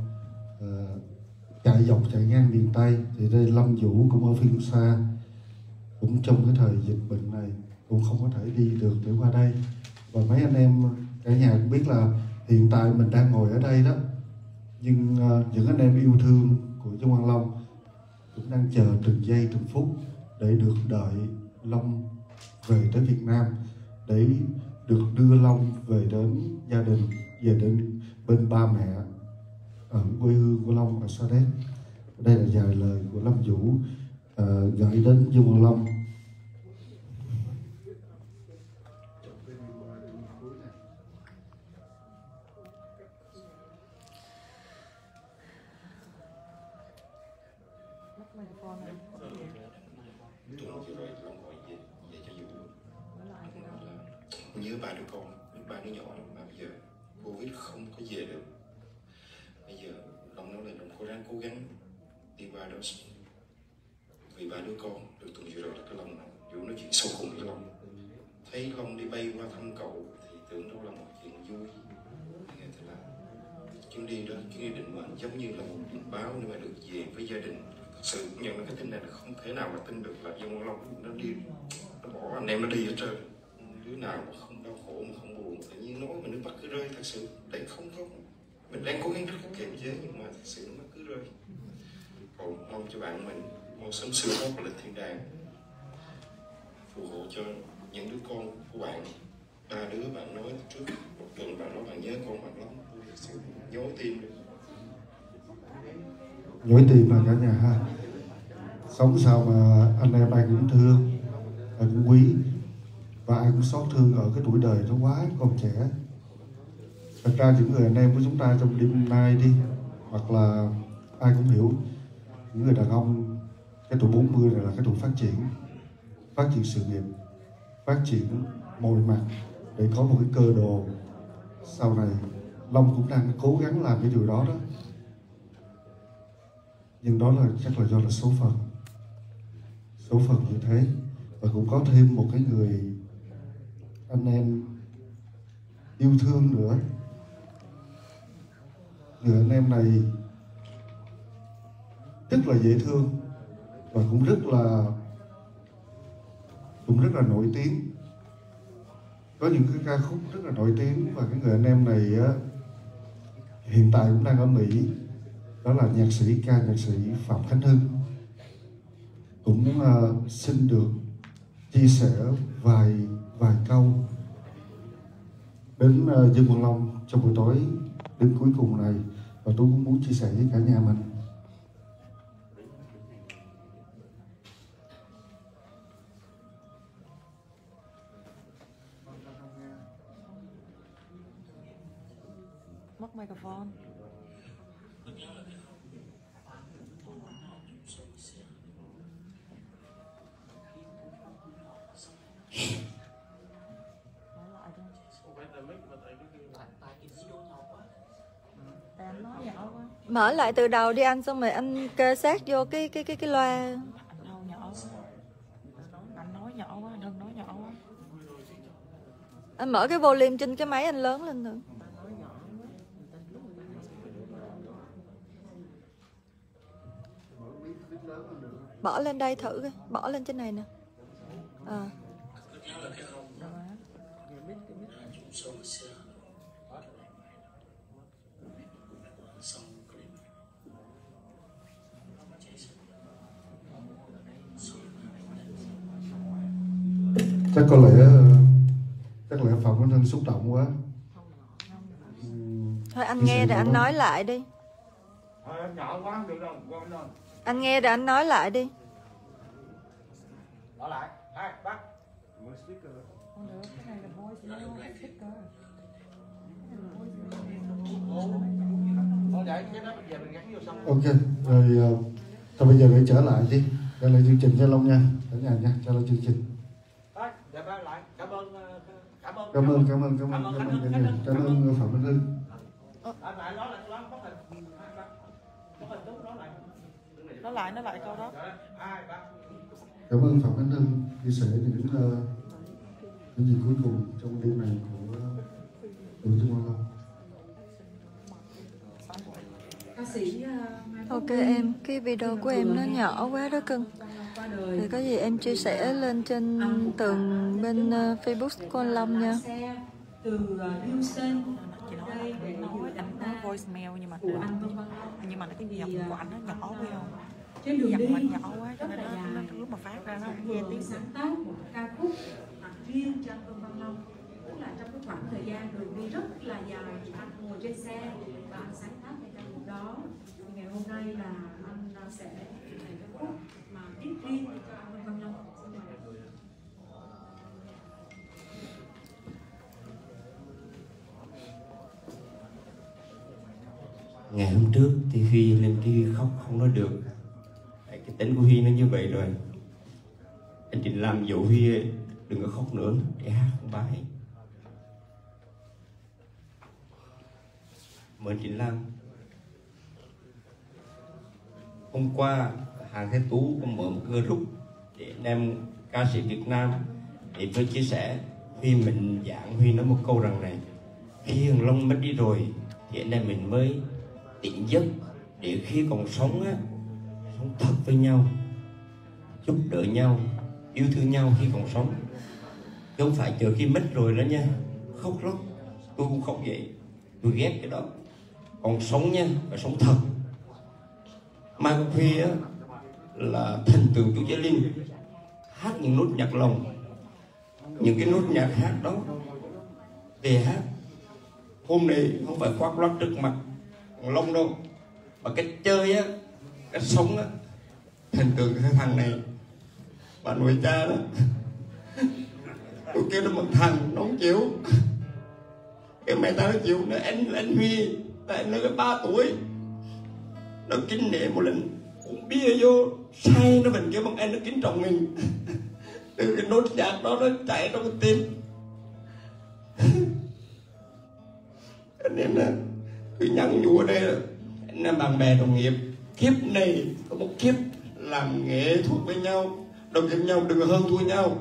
chạy dọc chạy ngang miền Tây, thì đây Lâm Vũ cũng ở phiên xa, cũng trong cái thời dịch bệnh này cũng không có thể đi được để qua đây. Và mấy anh em cả nhà cũng biết là hiện tại mình đang ngồi ở đây đó, nhưng những anh em yêu thương của Dương Quang Long cũng đang chờ từng giây từng phút để được đợi Long về tới Việt Nam, để được đưa Long về đến gia đình, về đến bên ba mẹ. ở quê hương của Long ở Sa Đéc. Đây là vài lời của Lâm Vũ gửi đến Dương Quang Long. Nhớ ba đứa con, ba đứa nhỏ mà bây giờ Covid không có về được. Bây giờ Long nói là Long cố gắng đi qua đó vì ba đứa con. Được tuần vừa rồi là cái Long Vũ nói chuyện sâu cùng với Long, thấy Long đi bay qua thăm cậu thì tưởng đó là một chuyện vui. Nghe thế là chuyến đi đó, chuyến đi định mệnh giống như là một điện báo để mà được về với gia đình. Thật sự nhận được cái tin này là không thể nào mà tin được là Dương Quang Long nó đi, nó bỏ anh em nó đi hết trơn. Đứa nào mà không đau khổ mà không buồn tự nhiên nói mà nước mắt cứ rơi. Thật sự đấy không có, mình đang cố gắng rất là kiềm chế nhưng mà thật sự nước mắt cứ rơi. Còn mong cho bạn mình mau sớm sửa thoát lên thiên đàng, phù hộ cho những đứa con của bạn. Ba đứa bạn nói trước một tuần bạn nói bạn nhớ con bạn lắm, thật sự nhói tim được. Nhói tim mà cả nhà ha. Sống sao mà anh em ai cũng thương, ai cũng quý, và ai cũng xót thương ở cái tuổi đời nó quá còn trẻ. Thật ra những người anh em của chúng ta trong đêm nay đi, hoặc là ai cũng hiểu, những người đàn ông cái tuổi 40 này là cái tuổi phát triển sự nghiệp, phát triển mọi mặt để có một cái cơ đồ. Sau này Long cũng đang cố gắng làm cái điều đó đó, nhưng đó là chắc là do là số phận như thế. Và cũng có thêm một cái người anh em yêu thương nữa. Người anh em này rất là dễ thương và cũng rất là nổi tiếng. Có những cái ca khúc rất là nổi tiếng, và cái người anh em này á, hiện tại cũng đang ở Mỹ. Đó là nhạc sĩ Phạm Khánh Hưng. Cũng xin được chia sẻ vài câu đến Dương Quang Long trong buổi tối đến cuối cùng này, và tôi cũng muốn chia sẻ với cả nhà mình. Mất microphone. Mở lại từ đầu đi anh, xong rồi anh kê sát vô cái loa. Anh nói nhỏ quá, đừng nói nhỏ quá. Anh mở cái volume trên cái máy anh lớn lên nữa. Bỏ lên đây thử coi, bỏ lên trên này nè. Chắc có lẽ Phạm Khánh Hưng xúc động quá. Thôi anh nghe rồi anh nói lại đi. Nhỏ quá không được đâu. Anh nghe rồi anh nói lại đi. Nói lại. Hai, bác. Không được, cái này là voice mail, speaker. Ok, rồi thôi bây giờ để trở lại đi. Trở lại chương trình cho Long nha. Cả nhà nha, trở lại chương trình. Cảm ơn Phạm Khánh Hưng. Nói lại câu đó. Cảm ơn Phạm Khánh Hưng chia sẻ những gì cuối cùng trong đêm này của Dương Quang Long. Ca sĩ Ok em, cái video của em nó nhỏ quá đó cưng. Thì có gì em chia sẻ lên trên tường bên Facebook của anh Long nha. Từ Houston đây để nói anh voicemail nhưng mà cái giọng của anh nó nhỏ quá không? Trên đường đi giọng nhỏ quá cho nên nó lúc mà phát ra nó không nghe tiếng. Sáng tác một ca khúc riêng cho Dương Quang Long, tức là trong cái khoảng thời gian đường đi rất là dài, anh ngồi trên xe và anh sáng tác cái ca khúc đó. Thì ngày hôm nay là anh sẽ trình bày cái khúc mà viết riêng cho anh Văn Long. Xin mời. Ngày hôm trước thì Huy lên TV khóc không nói được. Cái tính của Huy nó như vậy rồi. Anh Trình Lam dụ Huy đừng có khóc nữa để hát một bài. Mời Trình Lam. Hôm qua Hàng Thế Tú có mở một cơ group để anh em ca sĩ Việt Nam để tôi chia sẻ. Huy mình giảng Huy nói một câu rằng này: khi Hằng Long mất đi rồi thì anh em mình mới tỉnh giấc để khi còn sống á, sống thật với nhau, giúp đỡ nhau, yêu thương nhau khi còn sống, chứ không phải chờ khi mất rồi đó nha. Khóc lóc, tôi cũng khóc vậy, tôi ghét cái đó. Còn sống nha, phải sống thật. Mai Quốc Huy á là thần tượng Chúa Giê Linh, hát những nốt nhạc lòng, những cái nốt nhạc hát đó về hát. Hôm nay không phải khoác lác trước mặt Long đâu, mà cách chơi á, cách sống á, thần tượng cái thằng này bà nội cha đó. Tôi kêu nó một thằng nó không chịu, cái mẹ ta nó chịu, nó anh Huy tại anh nó có 3 tuổi, nó kính nể một lần uống bia vô say nó mình kêu bằng anh, nó kính trọng mình. Từ cái nốt nhạc đó nó chạy trong cái tim. Nên là cứ nhắn nhủ ở đây là anh em bạn bè đồng nghiệp, kiếp này có một kiếp làm nghệ thuật với nhau, đồng nghiệp nhau, đừng hơn thua nhau,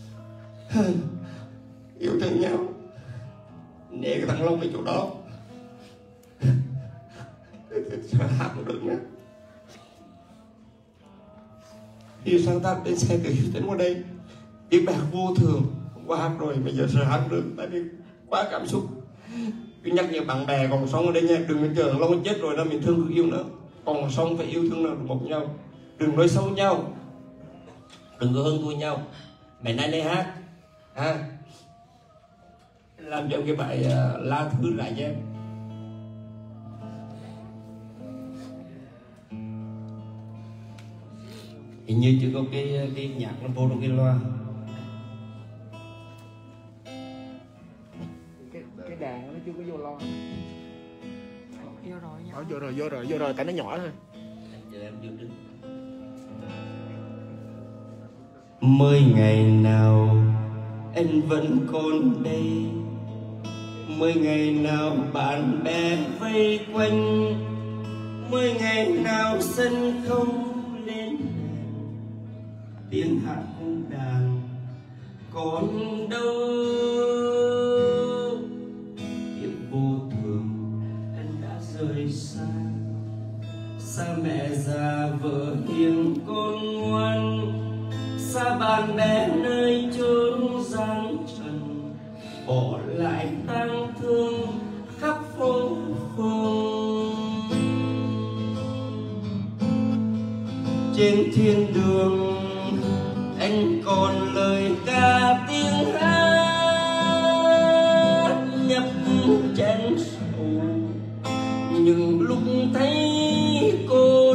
yêu thương nhau, nể cái thằng Long ở chỗ đó. Sao hát không được nữa. Đi sáng tác đến xe từ Houston qua đây, tiếng bạc vô thường, hôm qua hát rồi, bây giờ sợ hát được, tại vì quá cảm xúc. Cứ nhắc nhở bạn bè còn sống ở đây nha, đừng chờ Long nó chết rồi đó mình thương yêu nữa. Còn sống phải yêu thương một nhau, đừng nói xấu nhau, đừng có hơn thua nhau. Mày nay đây hát ha, làm cho cái bài La Thư lại cho em. Hình như chỉ có cái nhạc nó vô trong cái loa. Cái đàn nó chưa có vô loa. Vô rồi, tại nó nhỏ thôi. Chờ em vô đứng. 10 ngày nào anh vẫn còn đây, 10 ngày nào bạn bè vây quanh, 10 ngày nào sân không lên tiếng hát cung đàn còn đâu. Tiếp vô thường anh đã rời xa, xa mẹ già vợ hiền con ngoan, xa bạn bè nơi chốn gian trần, bỏ lại tang thương khắp phố phường. Trên thiên đường anh còn lời ca tiếng hát nhấp chén sầu, nhưng lúc thấy cô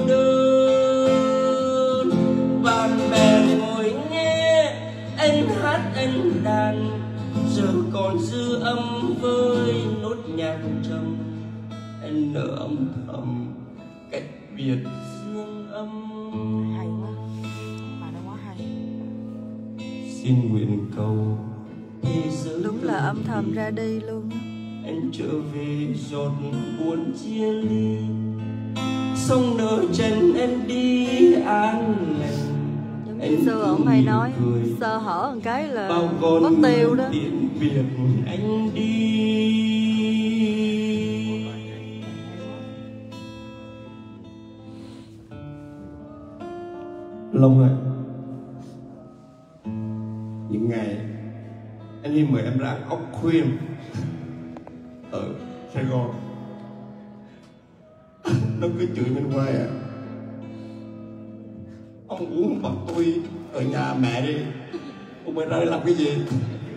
đơn, bạn bè ngồi nghe anh hát anh đàn, giờ còn dư âm với nốt nhạc trầm, anh nở âm thầm cách biệt dương âm. Hay quá, bài đó quá hay. Xin nguyện cầu thế giới Đúng là âm thầm ra đi luôn. anh trở về giọt buồn chia ly, sông nở chân anh đi an lành. Giống như xưa ông hay nói, sơ hở một cái là mất tiêu đó. Tiễn biệt anh đi. Long ơi, những ngày anh đi mời em ra ăn ốc khuyên ở Sài Gòn, nó cứ chửi mình hoài à: ông uống bắt tôi ở nhà mẹ đi, ông mới ra đây làm cái gì?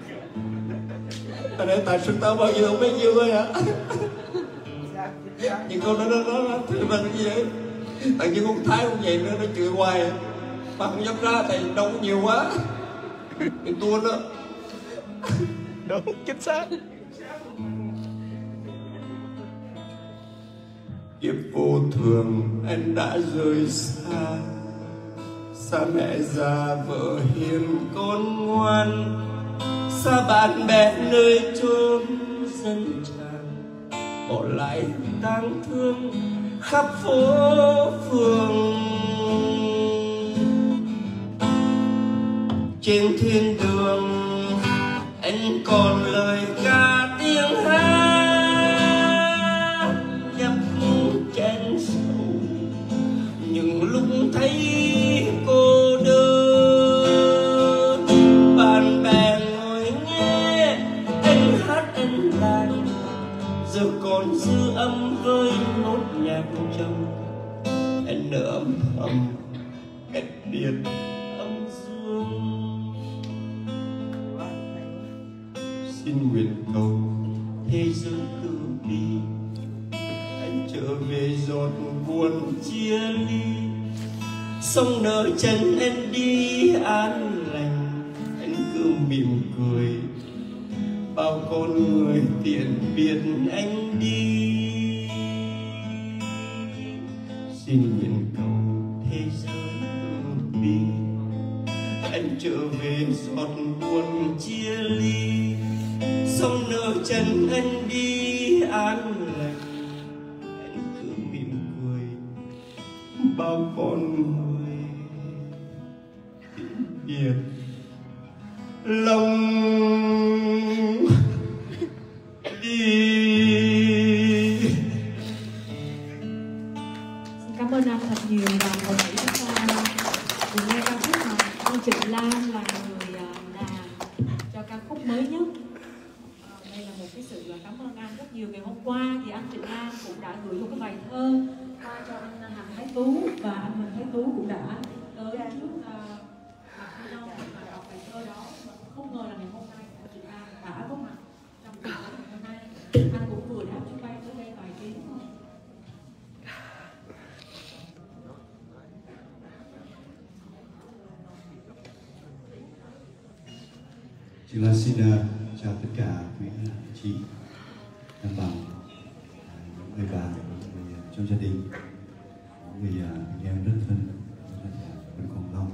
Ta nói tài sức tao bao nhiêu không bấy nhiêu thôi hả? Cái câu đó nó thử là cái gì ấy. Tại vì con Thái cũng vậy nữa, nó chửi hoài mà không dám ra tại đâu có nhiều quá. Cái tuôn đó. Đúng, chính xác. Kiếp vô thường anh đã rời xa, xa mẹ già vợ hiền con ngoan, xa bạn bè nơi chốn dân tràn, bỏ lại tang thương khắp phố phường. Trên thiên đường anh còn lời ca tiếng hát, nhấp chén sầu những lúc thấy cô đơn. Bạn bè ngồi nghe anh hát anh đàn, giờ còn dư âm với nốt nhạc trầm. Anh nở âm thầm cách biệt âm dương. Xin nguyện cầu thế giới cứ đi, anh trở về giọt buồn chia ly. Sông nợ chân anh đi an lành, anh cứ mỉm cười. Bao con người tiện biệt anh đi. Xin nguyện cầu thế giới cứ đi, anh trở về giọt buồn chia ly. Sông nợ chân anh đi an lành, anh cứ mỉm cười. Bao con người biệt lòng đi. Xin cảm ơn anh thật nhiều và hội nghị chúng ta cùng nghe ca khúc mà anh Trịnh Lam là người đàn cho ca khúc mới nhất. Đây là một cái sự cảm ơn anh rất nhiều. Ngày hôm qua thì anh Trịnh Lam cũng đã gửi một cái bài thơ qua cho anh Hằng Thái Tú, và anh Hằng Thái Tú cũng đã tới trước và đọc bài thơ đó. Không ngờ là ngày hôm nay anh Trịnh Lam đã có mặt trong buổi ngày hôm nay. Anh cũng vừa đáp chuyến bay tới đây vài tiếng thôi. Chị Lan xin chào tất cả quý anh chị, em bằng, những người bạn, những người trong gia đình, những người anh em rất thân, Vân Quang Long.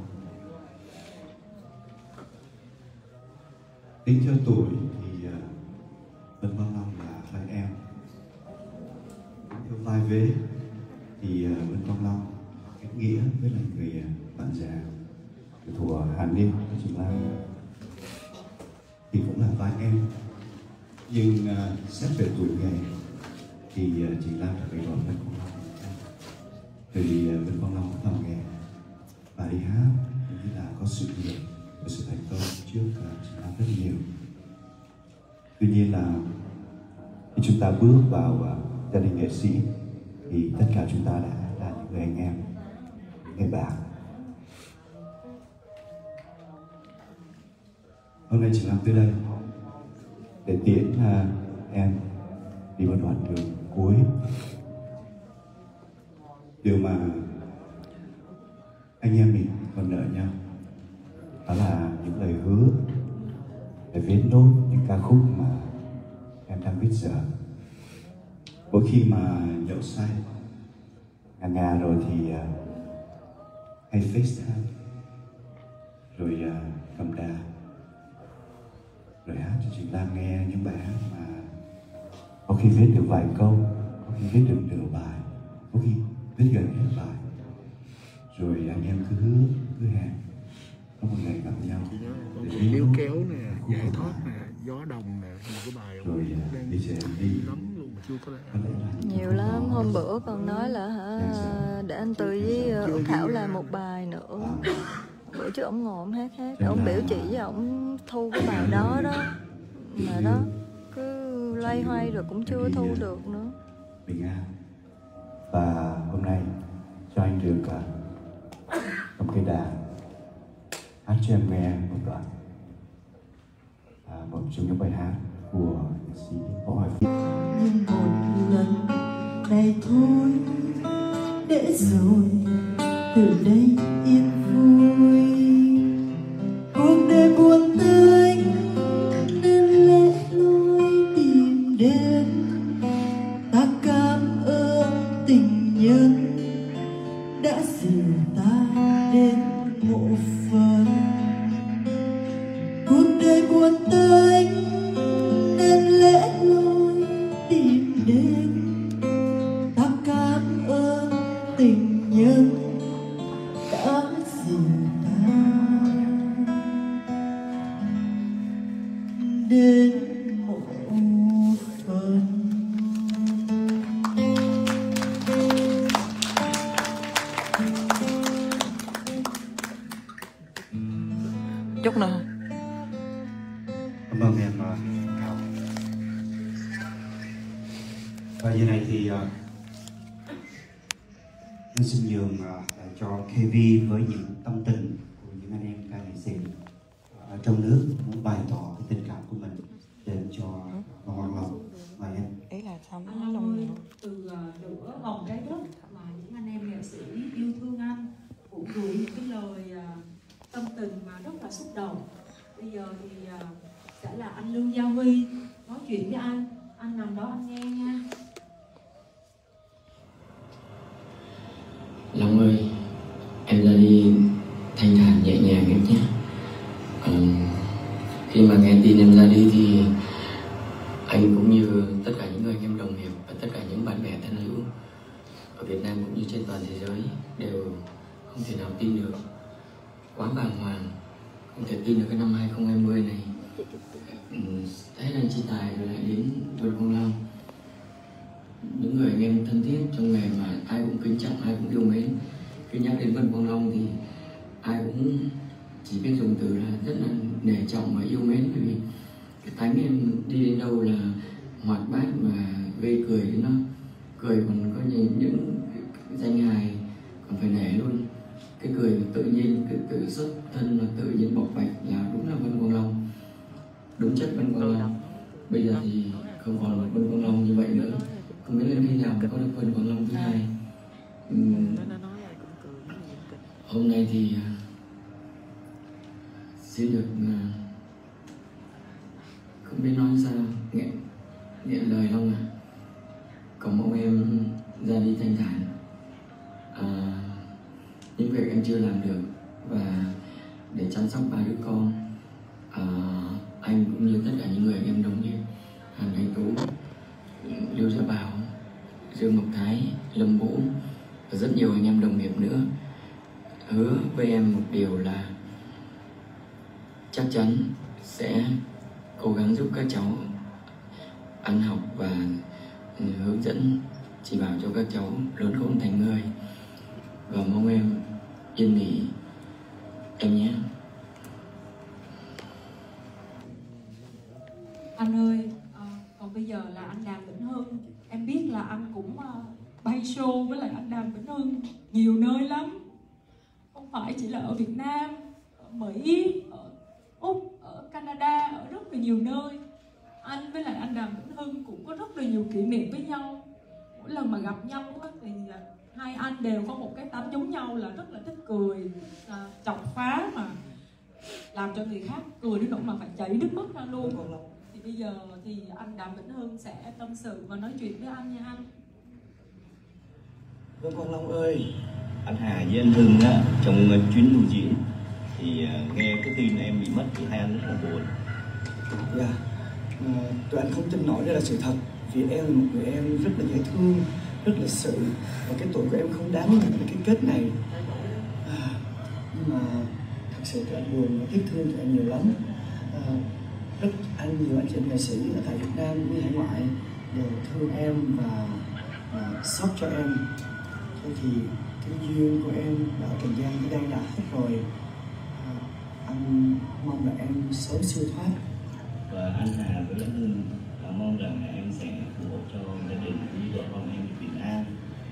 Tính theo tuổi thì Vân Quang Long là vai em. Tính theo vai vế thì Vân Quang Long kết nghĩa với là người bạn già của thủa Hàn Ninh của Trường Lam thì cũng là vai em. Nhưng xét về tuổi nghề thì chị Lam đã phải gọi Vân Quang Long. Bởi vì Vân Quang Long cũng làm nghề và đi hát cũng như là có sự nghiệp và sự thành công trước chị Lam rất nhiều. Tuy nhiên là khi chúng ta bước vào gia đình nghệ sĩ thì tất cả chúng ta đã là những người anh em, những người bạn. Hôm nay chị Lam tới đây để tiễn em đi một đoạn đường cuối. Điều mà anh em mình còn nợ nhau đó là những lời hứa để viết nốt những ca khúc mà em đang viết giờ. Mỗi khi mà nhậu say ngà rồi thì hay FaceTime, rồi cầm đàn, rồi hát cho chị Lam nghe những bài hát mà có khi viết được vài câu, có khi viết được nửa bài, có khi viết gần hết bài. Rồi anh em cứ hứa, cứ hẹn có một ngày gặp nhau để Níu kéo nè, giải thoát nè, gió đồng nè, một cái bài rồi đi chơi đi lắm luôn mà chưa có nhiều lắm. Hôm bữa còn nói là để anh Từ với Út Thảo làm một bài nữa. Bữa trước ông ngồi ông hát, ông biểu chị với ông thu cái bài đó đó, mà đó cứ loay hoay rồi cũng chưa thu được nữa. Bình an. Và hôm nay cho anh được cầm cây đàn hát cho em nghe một đoạn một trong những bài hát của nhạc sĩ Võ Hoài Phiên. Nhưng một lần này thôi, để rồi từ đây yên vui. Cuộc đời buồn tênh nên lẽ loi tìm đến, ta cảm ơn tình nhân đã dìu ta đến mộ phần. Cuộc đời buồn tênh nên lẽ loi tìm đến, ta cảm ơn tình nhân đã dìu ta đến mộ phần. Chúc nào. Cảm ơn em Thảo. Và giờ này thì em xin nhường lại cho KV với những tâm tình của những anh em ca nhạc sĩ ở trong nước muốn bày tỏ cái tình cảm của mình đến cho Văn Quang Long. Mời em. Ý là xong từ nửa vòng trái đất mà những anh em nghệ sĩ yêu thương anh cũng gửi những cái lời tâm tình mà rất là xúc động. Bây giờ thì sẽ là anh Lưu Gia Huy nói chuyện với anh nằm đó anh nghe nha. Long ơi, em ra đi thanh thản nhẹ nhàng em nhé. Khi mà nghe tin em ra đi thì anh cũng như tất cả những người anh em đồng nghiệp và tất cả những bạn bè thân hữu ở Việt Nam cũng như trên toàn thế giới đều không thể nào tin được, quá bàng hoàng, không thể tin được cái năm 2020 này hết anh Chi Tài rồi lại đến Vân Quang Long. Những người anh em thân thiết trong nghề mà ai cũng kính trọng, ai cũng yêu mến. Khi nhắc đến Vân Quang Long thì ai cũng chỉ biết dùng từ là rất là nể trọng và yêu mến, bởi vì cái tánh em đi đến đâu là hoạt bát và gây cười đến nó. Cười còn có những danh hài còn phải nể luôn. Cái cười tự nhiên, cái tự xuất thân và tự nhiên bộc bạch là đúng là Vân Quang Long, đúng chất Vân Quang Long. Bây giờ thì không còn một Vân Quang Long như vậy nữa, không biết đến khi nào có được Vân Quang Long thứ hai. Hôm nay thì xin được không biết nói sao, nghẹn lời Long ạ. Cầu mong em ra đi thanh thản, những việc em chưa làm được và để chăm sóc ba đứa con. Anh cũng như tất cả những người anh em đồng nghiệp, Hàn Anh Tú, Lưu Gia Bảo, Dương Ngọc Thái, Lâm Vũ và rất nhiều anh em đồng nghiệp nữa, hứa với em một điều là chắc chắn sẽ cố gắng giúp các cháu ăn học và hướng dẫn chỉ bảo cho các cháu lớn khôn thành người, và mong em yên nghỉ em nhé. Anh ơi, còn bây giờ là anh Đàm Vĩnh Hưng. Em biết là anh cũng bay show với lại anh Đàm Vĩnh Hưng nhiều nơi lắm, không phải chỉ là ở Việt Nam, ở Mỹ, ở Úc, ở Canada, ở rất là nhiều nơi. Anh với lại anh Đàm Vĩnh Hưng cũng có rất là nhiều kỷ niệm với nhau. Mỗi lần mà gặp nhau thì hai anh đều có một cái tánh giống nhau là rất là thích cười, chọc phá mà làm cho người khác cười đến nỗi mà phải chảy nước mắt ra luôn. Thì bây giờ thì anh Đàm Vĩnh Hưng sẽ tâm sự và nói chuyện với anh nha anh. Vâng Quang Long ơi, anh Hà với anh Hưng á, trong chuyến lưu diễn thì nghe cái tin em bị mất thì hai anh rất là buồn. Dạ, tụi anh không tin nổi đây là sự thật, vì em là một người em rất là dễ thương, rất lịch sự, và cái tuổi của em không đáng nhận cái kết này. Nhưng mà thật sự tụi anh buồn và tiếc thương tụi anh nhiều lắm. Nhiều anh chị nghệ sĩ ở tại Việt Nam cũng như hải ngoại đều thương em và sốc cho em. Thôi thì cái duyên của em đã ở Trần gian tới đây đã hết rồi. Anh mong là em sớm siêu thoát. Và anh Hà với anh Hưng mong rằng em sẽ phù hộ cho gia đình với vợ con em được bình an.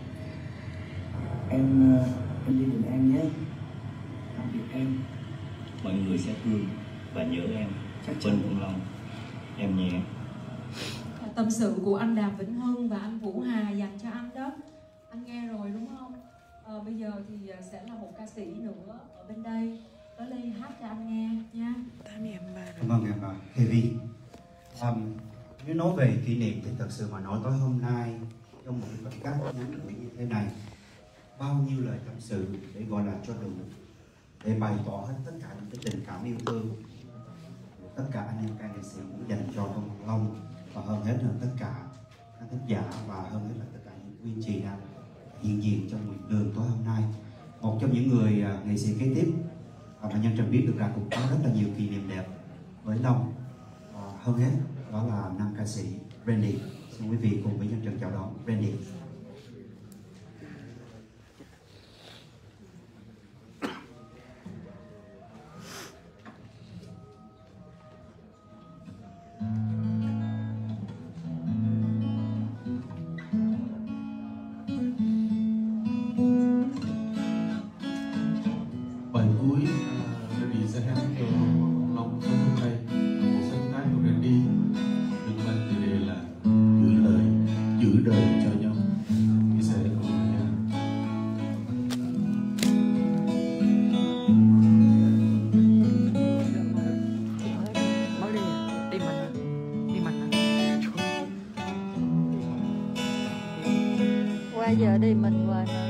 Em đi bình an nhé. Tạm biệt em. Mọi người sẽ thương và nhớ em. Vân Quang Long, em nhé. tâm sự của anh Đàm Vĩnh Hưng và anh Vũ Hà dành cho anh đó. Anh nghe rồi đúng không? Bây giờ thì sẽ là một ca sĩ nữa ở bên đây tới đây hát cho anh nghe nha. Cảm ơn em Kevin. Nếu nói về kỷ niệm thì thật sự mà nói tối hôm nay trong một cái podcast ngắn ngủi như thế này, bao nhiêu lời tâm sự để gọi là cho đủ, để bày tỏ hết tất cả những cái tình cảm yêu thương của tất cả anh em ca nghệ sĩ dành cho Công Hoàng Long, và hơn hết là tất cả các thính giả, và hơn hết là tất cả những quý chị đang hiện diện trong Nguyệt Đường tối hôm nay. Một trong những người nghệ sĩ kế tiếp mà Nhân Trần biết được rằng cũng có rất là nhiều kỷ niệm đẹp với Long, và hơn hết đó là nam ca sĩ Randy. Xin quý vị cùng với Nhân Trần chào đón Randy. Bài cuối Randy sẽ hát cho Long tối hôm nay, một sáng tác của Randy được mang tựa đề là Giữ đời cho nhau. Chia sẻ cùng với nhau. Mới đi mình Qua giờ đi mình hoài mà.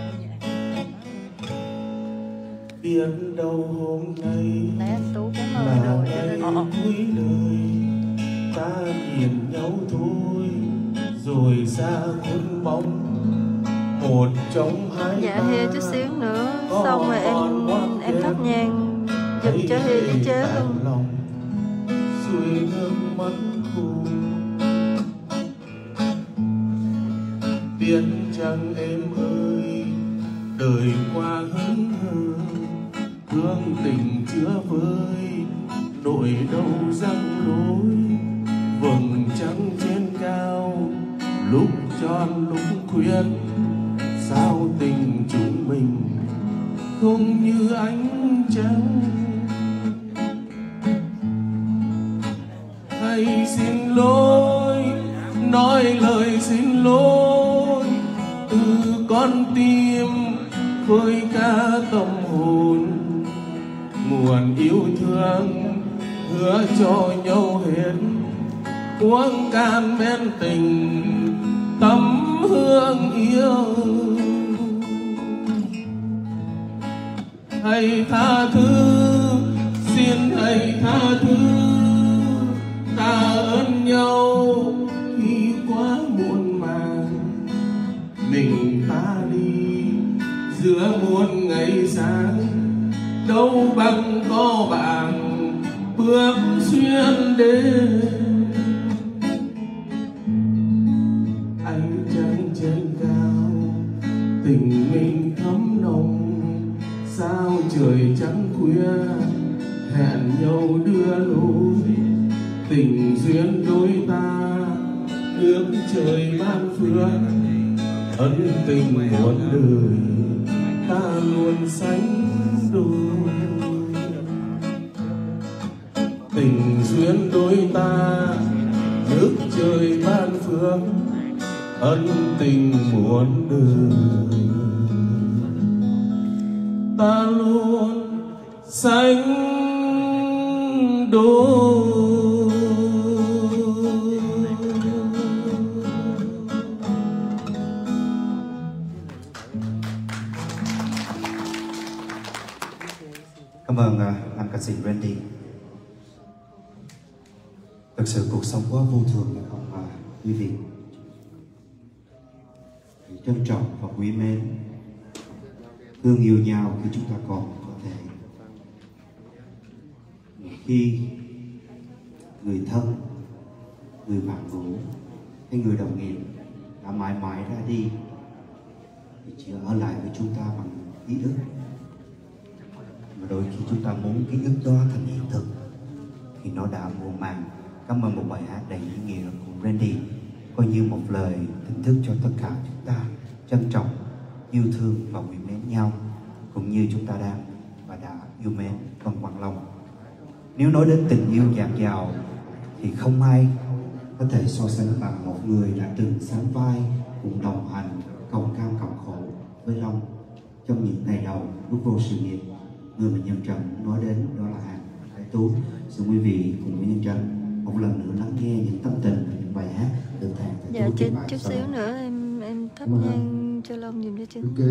Biết đâu hôm nay Nãy anh Tú cảm ơn là rồi. ngày cuối đời, ta nhìn nhau thôi rồi xa khuôn bóng một trong hai. Dạ Hi chút xíu nữa xong rồi em thắp nhang giùm cho Hi với chế luôn. Xuôi nước mắt khô, biết chăng em ơi, đời qua hững hờ, hương tình chưa vơi, nỗi đau răng lối, vầng trăng trên cao, lúc tròn lúc khuyết, sao tình chúng mình không như ánh trăng. Hãy xin lỗi, nói lời xin lỗi từ con tim khơi ca tâm hồn, nguồn yêu thương hứa cho nhau hết, uống can men tình tấm hương yêu. Hãy tha thứ, xin hãy tha thứ, ta ơn nhau khi quá muộn màng, mình ta đi giữa muôn ngày sáng, đâu bằng có bạn bước xuyên đêm. Ánh trăng trên cao, tình mình thấm nồng, sao trời trắng khuya hẹn nhau đưa lối, tình duyên đôi ta nước trời ban phước, ân tình muôn đời ta luôn sánh đôi. Tình duyên đôi ta nước trời ban phước, ân tình muôn đời ta luôn sánh đôi. Cảm ơn nam ca sĩ Randy. Thực sự cuộc sống quá vô thường phải không quý vị? Trân trọng và quý mến, thương yêu nhau khi chúng ta còn có thể. Khi người thân, người bạn cũ hay người đồng nghiệp đã mãi mãi ra đi thì chỉ ở lại với chúng ta bằng ký ức. Mà đôi khi chúng ta muốn ký ức đó thành hiện thực thì nó đã muộn màng. Cảm ơn một bài hát đầy ý nghĩa của Randy, coi như một lời thỉnh thức cho tất cả chúng ta trân trọng, yêu thương và quý mến nhau, cũng như chúng ta đang và đã yêu mến Công Hoàng Long. Nếu nói đến tình yêu dạt dào thì không ai có thể so sánh bằng một một người đã từng sánh vai cùng đồng hành cộng cam cộng khổ với Long trong những ngày đầu bước vô sự nghiệp. Người mà Nhân Trần nói đến đó là Hằng Thái Tú. Xin quý vị cùng với Nhân Trần một lần nữa lắng nghe những tâm tình và những bài hát được Hằng Thái Dạ, Tú trình bày. chút xíu nữa em thắp nhang cho Long dùm cho chứ. Cái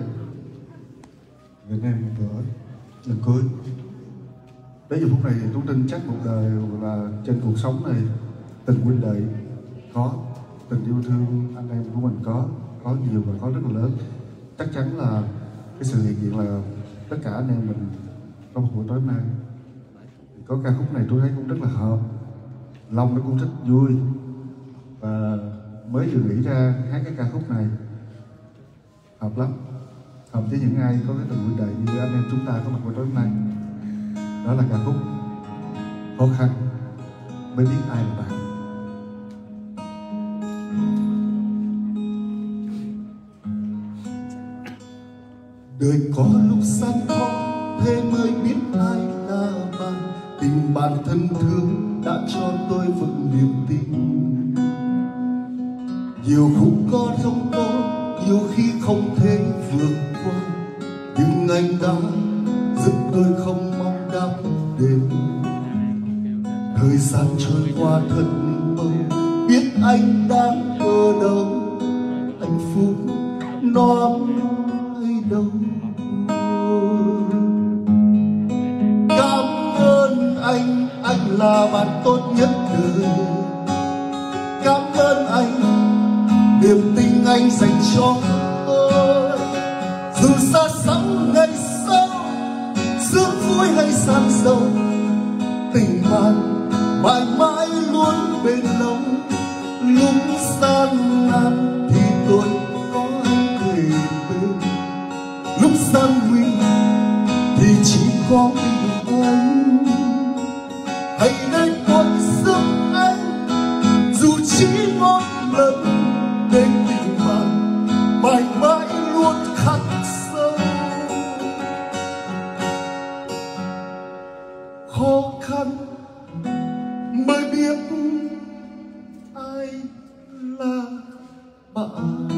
Việt Nam vợ lần cưới. Đến giờ phút này thì Tú tin chắc một đời là trên cuộc sống này tình huynh đệ có, tình yêu thương anh em của mình có nhiều và có rất là lớn. Chắc chắn là cái sự hiện diện là tất cả anh em mình trong một buổi tối nay. Có ca khúc này tôi thấy cũng rất là hợp, Long nó cũng rất vui và mới vừa nghĩ ra hát cái ca khúc này hợp lắm, hợp với những ai có cái tình huynh đệ như anh em chúng ta có mặt buổi tối hôm nay. Đó là ca khúc Khó Khăn Mới Biết Ai Là Bạn. Đời có lúc gian khó, thế mới biết ai là bạn. Tình bạn thân thương đã cho tôi vững niềm tin. Nhiều khúc có trong có, nhiều khi không thể vượt qua, nhưng anh đã giúp tôi không mong đắp đền. Thời gian trôi qua thật mau, biết anh đang ở đâu, hạnh phúc nó ai đâu. Cảm ơn anh là bạn tốt nhất đời. Cảm ơn anh, niềm tình anh dành cho tôi. Dù xa xăm ngày sau, sướng vui hay gian dâu, tình bạn mãi mãi luôn bên lòng. Lúc gian nan thì tôi có anh kề bên, lúc gian nguy thì chỉ có mình anh. Hãy đến cuốn giúp anh, dù chỉ một lần, để tình bạn mãi mãi luôn khắc sâu. Khó khăn mới biết ai là bạn.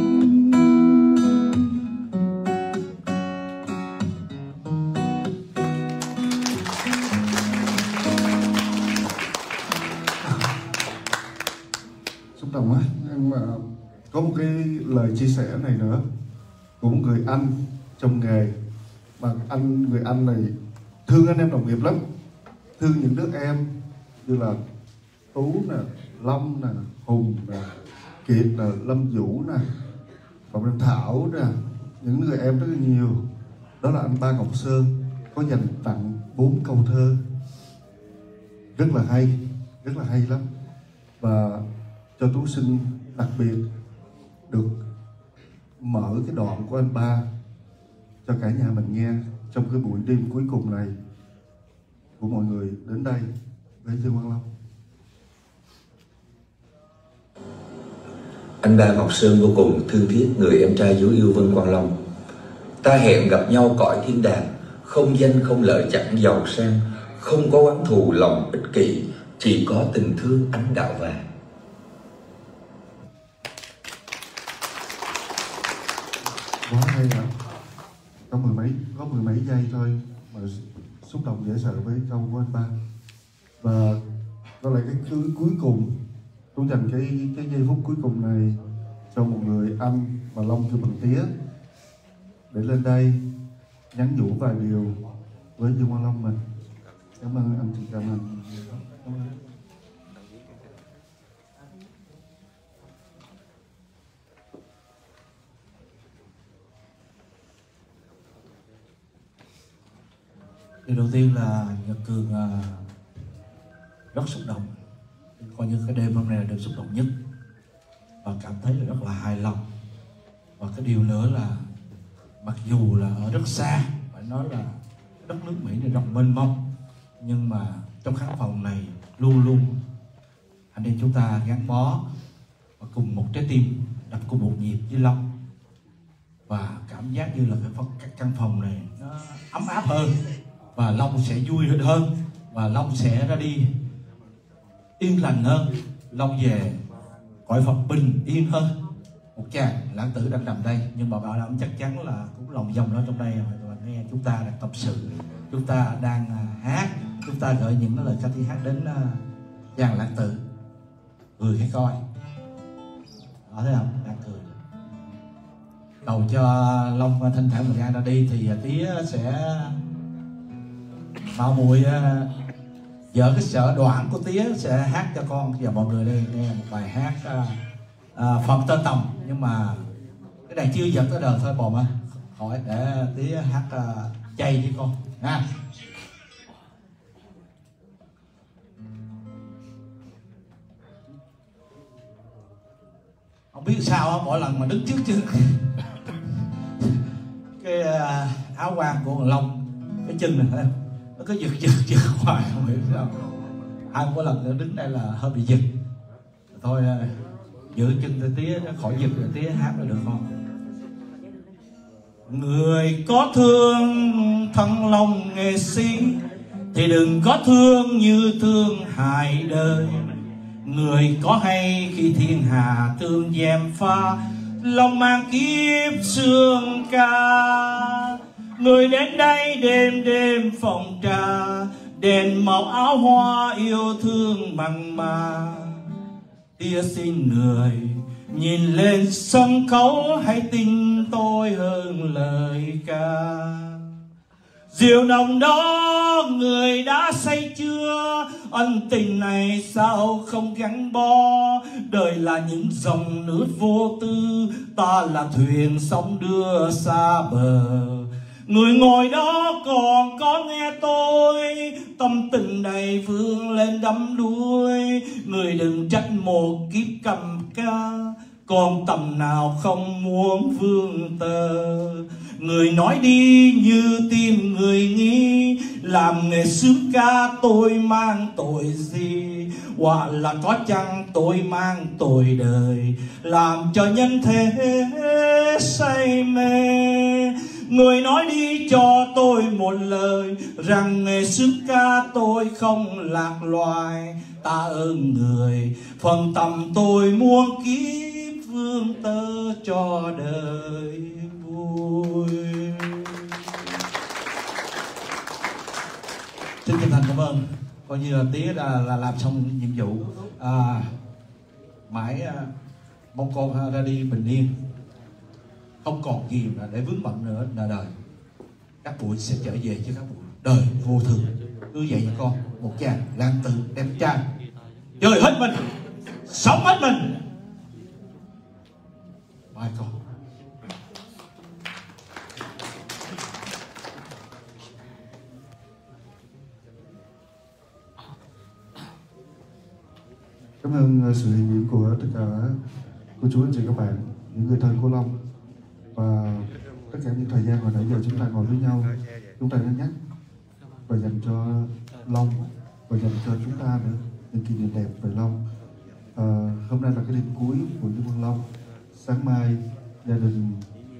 Xúc động quá. Em có một cái lời chia sẻ này nữa của một người anh trong nghề, mà người anh này thương anh em đồng nghiệp lắm, thương những đứa em như là Tú nè, Long nè, Hùng nè, Kiệt nè, Lâm Vũ nè, còn em Thảo nè, những người em rất là nhiều. Đó là anh Ba Ngọc Sơn có dành tặng 4 câu thơ rất là hay lắm. Và cho Tú xin đặc biệt được mở cái đoạn của anh Ba cho cả nhà mình nghe trong cái buổi đêm cuối cùng này của mọi người đến đây với Dương Quang Long. Anh Ba Ngọc Sơn vô cùng thương thiết người em trai dấu yêu Vân Quang Long. Ta hẹn gặp nhau cõi thiên đàng, không danh không lợi chẳng giàu sang, không có oán thù lòng ích kỷ, chỉ có tình thương ánh đạo vàng. Quá hay hả? Có mười mấy giây thôi mà xúc động dễ sợ với câu của anh Ba. Và đó là cái cuối cùng, tôi dành cái giây phút cuối cùng này cho một người anh mà Long kêu bằng tía để lên đây nhắn nhủ vài điều với Dương Quang Long mình. Cảm ơn anh chị, cảm ơn. Điều đầu tiên là Nhật Cường rất xúc động, coi như cái đêm hôm nay là đêm xúc động nhất và cảm thấy là rất là hài lòng. Và cái điều nữa là mặc dù là ở rất xa, phải nói là đất nước Mỹ này rộng mênh mông, nhưng mà trong khán phòng này luôn luôn anh em chúng ta gắn bó và cùng một trái tim đập cùng một nhịp với Long. Và cảm giác như là cái căn phòng này nó ấm áp hơn, và Long sẽ vui hơn, và Long sẽ ra đi yên lành hơn. Long về cõi Phật bình yên hơn. Một chàng lãng tử đang nằm đây, nhưng mà bảo đảm chắc chắn là cũng lòng vòng đó trong đây và nghe chúng ta đang tâm sự, chúng ta đang hát, chúng ta gửi những cái lời ca tiếng hát đến chàng lãng tử. Cười hay coi, đó thấy không, đang cười. Cầu cho Long thanh thản bình an ra đi thì tía sẽ mạo muội vợ cái sợ đoạn của tía sẽ hát cho con và mọi người đây nghe một bài hát Phật Tơ Tầm, nhưng mà cái này chưa dẫn tới đời thôi bồn á, hỏi để tía hát chay với con nha. Không biết sao á, mỗi lần mà đứng trước cái áo quan của thằng Long, cái chân này nó cứ giật hoài, không hiểu sao. Mỗi lần nó đứng đây là hơi bị giật. Thôi giữ chân cho tía khỏi giật rồi tía hát là được không? Người có thương thân lòng nghệ sĩ thì đừng có thương như thương hại đời. Người có hay khi thiên hà thương gièm pha, lòng mang kiếp sương ca. Người đến đây đêm đêm phòng trà, đèn màu áo hoa yêu thương mặn mà. Tía xin người nhìn lên sân khấu, hãy tin tôi hơn lời ca. Rượu nồng đó người đã say chưa, ân tình này sao không gắn bó. Đời là những dòng nước vô tư, ta là thuyền sóng đưa xa bờ. Người ngồi đó còn có nghe tôi, tâm tình này vươn lên đắm đuối. Người đừng trách một kiếp cầm ca, còn tầm nào không muốn vương tơ. Người nói đi như tim người nghĩ, làm nghề sướng ca tôi mang tội gì. Hoặc là có chăng tôi mang tội đời, làm cho nhân thế say mê. Người nói đi cho tôi một lời, rằng nghề sướng ca tôi không lạc loài. Ta ơn người, phần tầm tôi muôn kiếp vương tơ cho đời vui. Xin chân thành cảm ơn. Coi như là tía là làm xong nhiệm vụ. Mãi mong con ra đi bình yên, không còn gì là để vướng bận nữa là đời. Các bụi sẽ trở về cho các bụi đời vô thường. Cứ vậy nha con, một chàng lãng tử đẹp trai, chơi hết mình, sống hết mình. Bye con. Cảm ơn sự hiện diện của tất cả cô chú anh chị các bạn, những người thân của Long, và tất cả những thời gian mà nãy giờ chúng ta ngồi với nhau, chúng ta đã nhắc và dành cho Long và dành cho chúng ta nữa những kỷ niệm đẹp về Long. Hôm nay là cái đêm cuối của Dương Văn Long. Sáng mai gia đình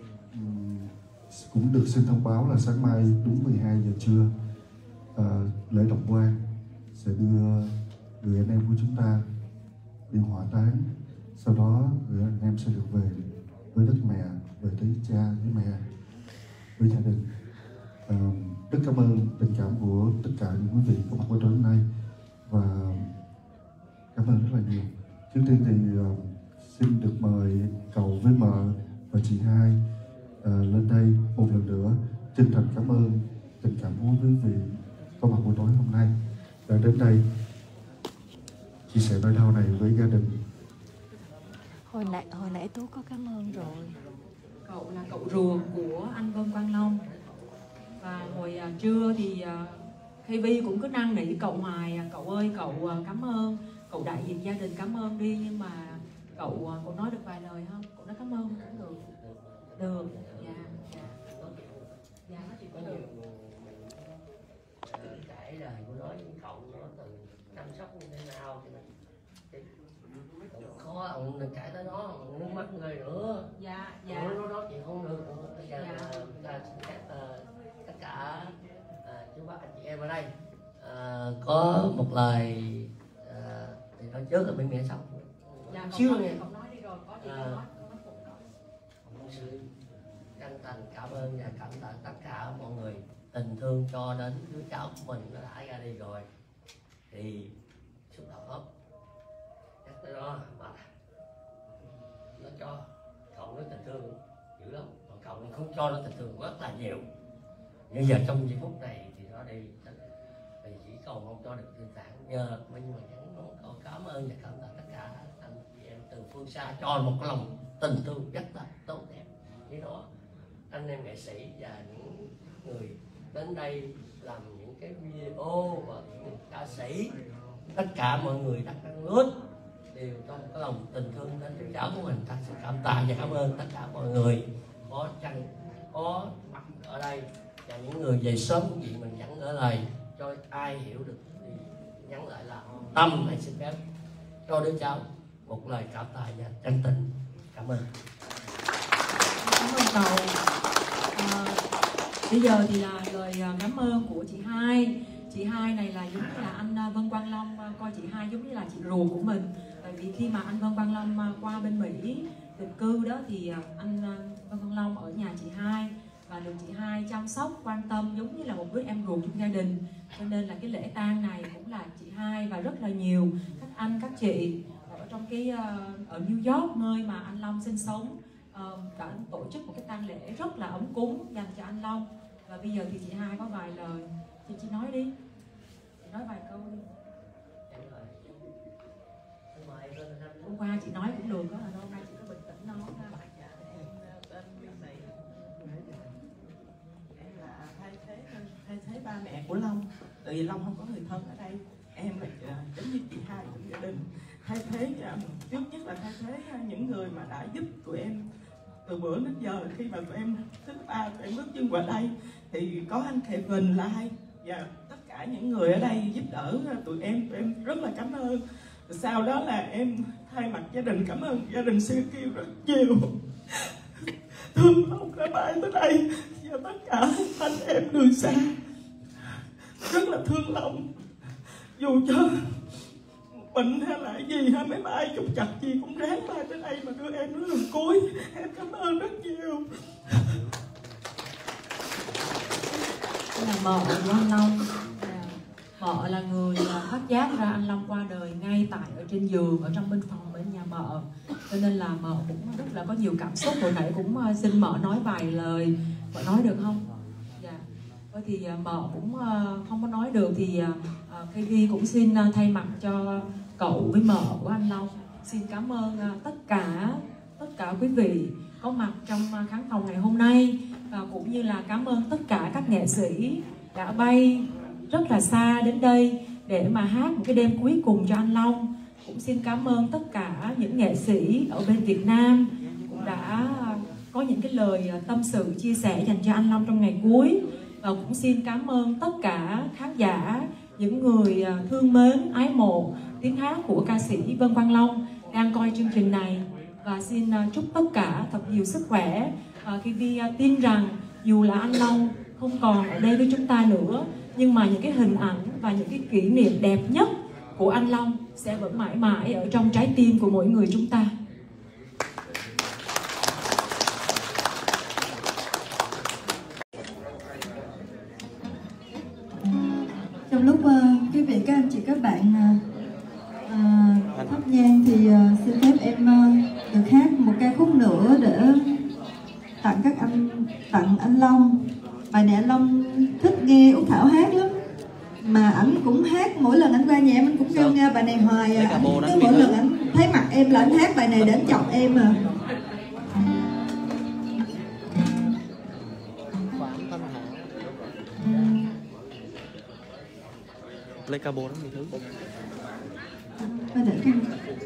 cũng được xin thông báo là sáng mai đúng 12 giờ trưa lễ động quan sẽ đưa người anh em của chúng ta đi hỏa táng. Sau đó người anh em sẽ được về với đất mẹ, về tới cha với mẹ, với gia đình. Rất cảm ơn tình cảm của tất cả những quý vị có mặt ở hôm nay và cảm ơn rất là nhiều. Trước tiên thì xin được mời Cầu với mợ và chị Hai lên đây một lần nữa chân thành cảm ơn tình cảm của quý vị có mặt buổi tối hôm nay đã đến đây chia sẻ nỗi đau này với gia đình. Hồi nãy Tú có cảm ơn rồi. Cậu là cậu ruột của anh Vân Quang Long. Và hồi trưa thì KB cũng cứ năn nỉ cậu hoài, cậu ơi cậu cảm ơn, cậu đại diện gia đình cảm ơn đi, nhưng mà cậu nói được vài lời không? Cậu nói cảm ơn cũng được. Được, dạ. Dạ, chị có được. Cái lời của nói với cậu nó từ chăm sóc như thế nào thì khó ông đừng kể tới nó, nước mắt người nữa. Dạ. Nó nói chuyện không được. Bây giờ ta xin phép tất cả chú bác anh chị em ở đây có một lời thì nói trước là bên mẹ xong chưa nghe sự chân thành cảm ơn và cảm tạ tất cả mọi người tình thương cho đến đứa cháu của mình nó đã ra đi rồi thì xúc động lắm. Nhắc tới đó mà nó cho cậu nó tình thương dữ lắm, còn cậu nó không cho nó tình thương rất là nhiều. Bây giờ trong giây phút này thì nó đi thì chỉ còn mong cho được thiên sản nhờ mình mà nhắn câu cảm ơn và cảm tạ tất cả anh chị em từ phương xa cho một cái lòng tình thương rất là tốt đẹp với đó anh em nghệ sĩ và những người đến đây làm những cái video và những ca sĩ, tất cả mọi người đất nước đều trong cái lòng tình thương đến đứa cháu của mình. Ta sự cảm tạ và cảm ơn tất cả mọi người có mặt ở đây và những người về sớm cũng vậy mình nhắn ở lời cho ai hiểu được thì nhắn lại là Tâm này xin phép cho đứa cháu một lời cảm tạ và chân tình cảm ơn. Cảm ơn cậu. Bây giờ thì là lời cảm ơn của chị Hai. Chị Hai này là giống như là anh Vân Quang Long coi chị Hai giống như là chị ruột của mình. Tại vì khi mà anh Vân Quang Long qua bên Mỹ định cư đó thì anh Vân Quang Long ở nhà chị Hai và được chị Hai chăm sóc quan tâm giống như là một đứa em ruột trong gia đình. Cho nên là cái lễ tang này cũng là chị Hai và rất là nhiều các anh các chị ở trong cái ở New York nơi mà anh Long sinh sống đã tổ chức một cái tang lễ rất là ấm cúng dành cho anh Long. Và bây giờ thì chị Hai có vài lời chị nói đi, chị nói vài câu đi. Hôm qua chị nói cũng được đó, là hôm nay chị có bình tĩnh nói ha. Em là thay thế ba mẹ của Long, tại vì Long không có người thân ở đây. Em là giống như chị Hai trong gia đình, thay thế trước nhất là thay thế những người mà đã giúp tụi em từ bữa đến giờ. Khi mà tụi em thứ ba tụi em bước chân vào đây thì có anh Kevin Lai và tất cả những người ở đây giúp đỡ tụi em rất là cảm ơn. Sau đó là em thay mặt gia đình cảm ơn gia đình CQ rất nhiều. Thương Long đã bay tới đây và tất cả anh em đường xa rất là thương Long. Dù cho bệnh hay là gì hay máy bay trục chặt gì cũng ráng bay tới đây mà đưa em đến lần cuối. Em cảm ơn rất nhiều. Là mợ của anh Long. Mợ là người phát giác ra anh Long qua đời ngay tại ở trên giường ở trong bên phòng bên nhà mợ, cho nên là mợ cũng rất là có nhiều cảm xúc. Hồi nãy cũng xin mợ nói vài lời, mợ nói được không? Dạ. Thôi thì mợ cũng không có nói được thì KV cũng xin thay mặt cho cậu với mợ của anh Long xin cảm ơn tất cả quý vị có mặt trong khán phòng ngày hôm nay, và cũng như là cảm ơn tất cả các nghệ sĩ đã bay rất là xa đến đây để mà hát một cái đêm cuối cùng cho anh Long. Cũng xin cảm ơn tất cả những nghệ sĩ ở bên Việt Nam cũng đã có những cái lời tâm sự chia sẻ dành cho anh Long trong ngày cuối. Và cũng xin cảm ơn tất cả khán giả, những người thương mến, ái mộ tiếng hát của ca sĩ Vân Quang Long đang coi chương trình này. Và xin chúc tất cả thật nhiều sức khỏe. Khi Vi tin rằng dù là anh Long không còn ở đây với chúng ta nữa, nhưng mà những cái hình ảnh và những cái kỷ niệm đẹp nhất của anh Long sẽ vẫn mãi mãi ở trong trái tim của mỗi người chúng ta. Trong lúc quý vị các anh chị các bạn thắp nhang thì xin phép em được hát một ca khúc nữa để tặng anh Long. Bài này anh Long thích nghe Út Thảo hát lắm, mà ảnh cũng hát mỗi lần anh qua nhà em anh cũng kêu nghe bài này hoài. Ảnh cứ mỗi lần anh thấy mặt em là anh hát bài này để anh chọc em à. Lấy cabo đó nhiều thứ. Để con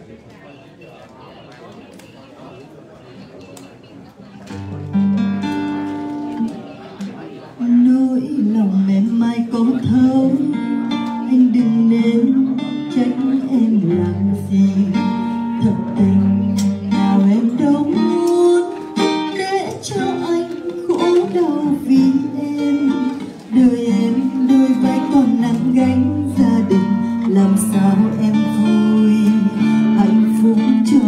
nỗi lòng mềm mại cũng thấu, anh đừng nên trách em làm gì. Thật tình nào em đâu muốn để cho anh khổ đau vì em. Đời em đôi vai còn nặng gánh gia đình, làm sao em vui hạnh phúc chưa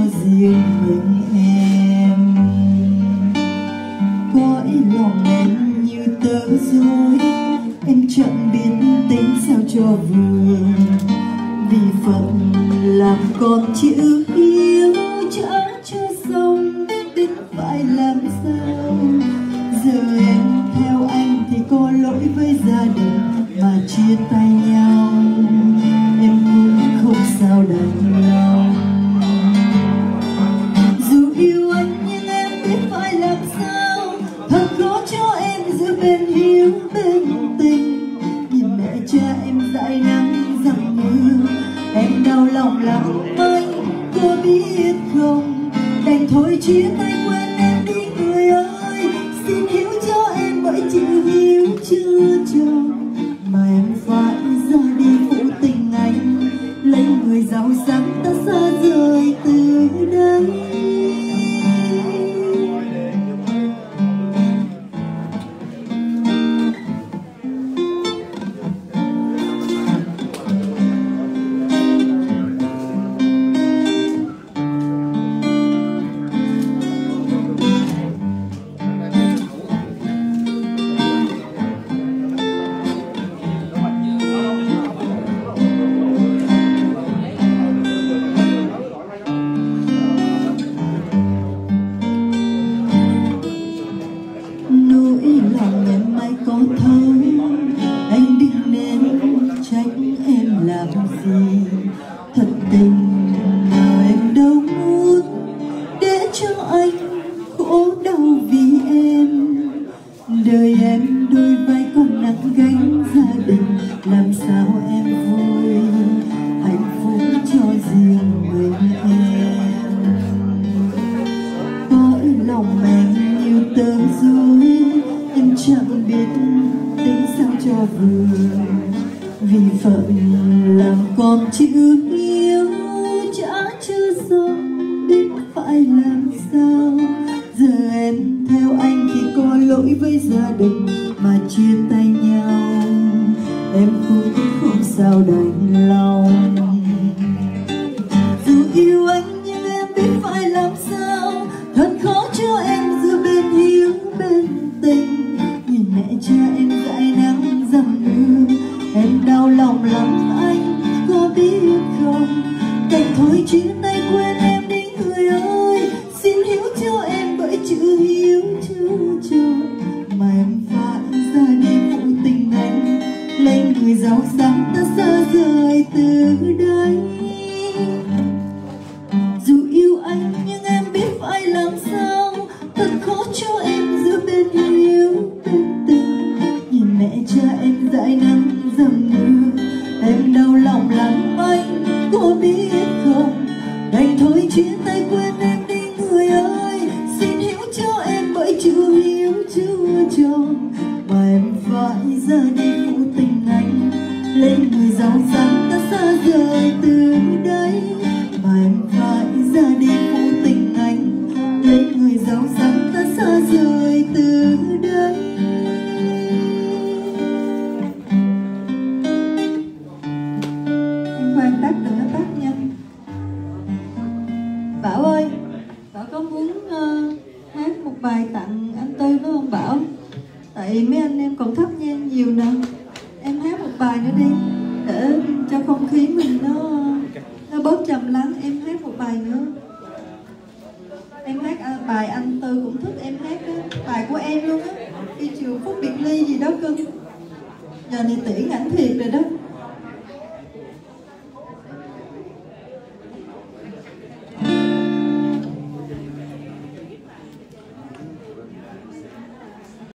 vừa, vì phận làm con chữ hiếu trả cho xong biết phải làm sao. Giờ em theo anh thì có lỗi với gia đình mà chia tay nhau, em cũng không sao đành lòng. Dù yêu anh nhưng em biết phải làm sao, thật khó cho em giữ bên hiếu bên tình. Nhìn mẹ cha em dãi nắng dầm mưa, em đau lòng lắm anh có biết không. Đành thôi chia tay quên em đi người ơi, xin hiểu cho em bởi chữ hiếu chưa tròn mà em phải ra đi phụ tình anh. Lấy người giàu sang ta xa rời từ đây. Thật tình nào em đâu muốn để cho anh khổ đau vì em. Đời em đôi vai con nặng gánh gia đình, làm sao em vui hạnh phúc cho riêng mình em. Cõi lòng em như tơ rối, em chẳng biết tính sao cho vừa. Vì phận làm con chữ hiếu trả chưa xong biết phải làm sao. Giờ em theo anh thì có lỗi với gia đình mà chia tay nhau, em cũng không sao đành lòng. Dù yêu anh nhưng em biết phải làm sao, thật khó cho em giữ bên hiếu bên tình. Nhìn mẹ cha em dãi nắng dầm mưa, em đau lòng lắm anh có biết không. Đành thôi chia tay quên em đi người ơi, xin hiểu cho em bởi chữ hiếu chưa tròn mà em phải ra đi phụ tình anh. Lấy người giàu sang ta xa rời từ đây. Dù yêu anh nhưng em biết phải làm sao, thật khó cho em giữ bên hiếu bên tình. Nhìn mẹ cha em dãi nắng dầm mưa, em đau lòng lắm anh có biết không. Đành thôi chia tay quên em đi người ơi, xin hiểu cho em bởi chữ hiếu chưa tròn mà em phải ra đi phụ tình anh. Lấy người giàu sang ta xa rời từ đây mà em phải ra đi phụ tình anh. Lấy người giàu sang ta xa rời từ đây. Khoan tắt đừng có tắt nha. Bảo ơi, Bảo có muốn hát một bài tặng anh Tư phải không Bảo? Tại mấy anh em còn thắp nhang nhiều nè. Em hát một bài nữa đi để cho không khí mình nó bớt trầm lắng. Em hát một bài nữa. Em hát bài anh Tư cũng thích em hát đó. Bài của em luôn á, Khi chiều phút biệt ly gì đó cưng. Giờ này tiễn ảnh thiệt rồi đó.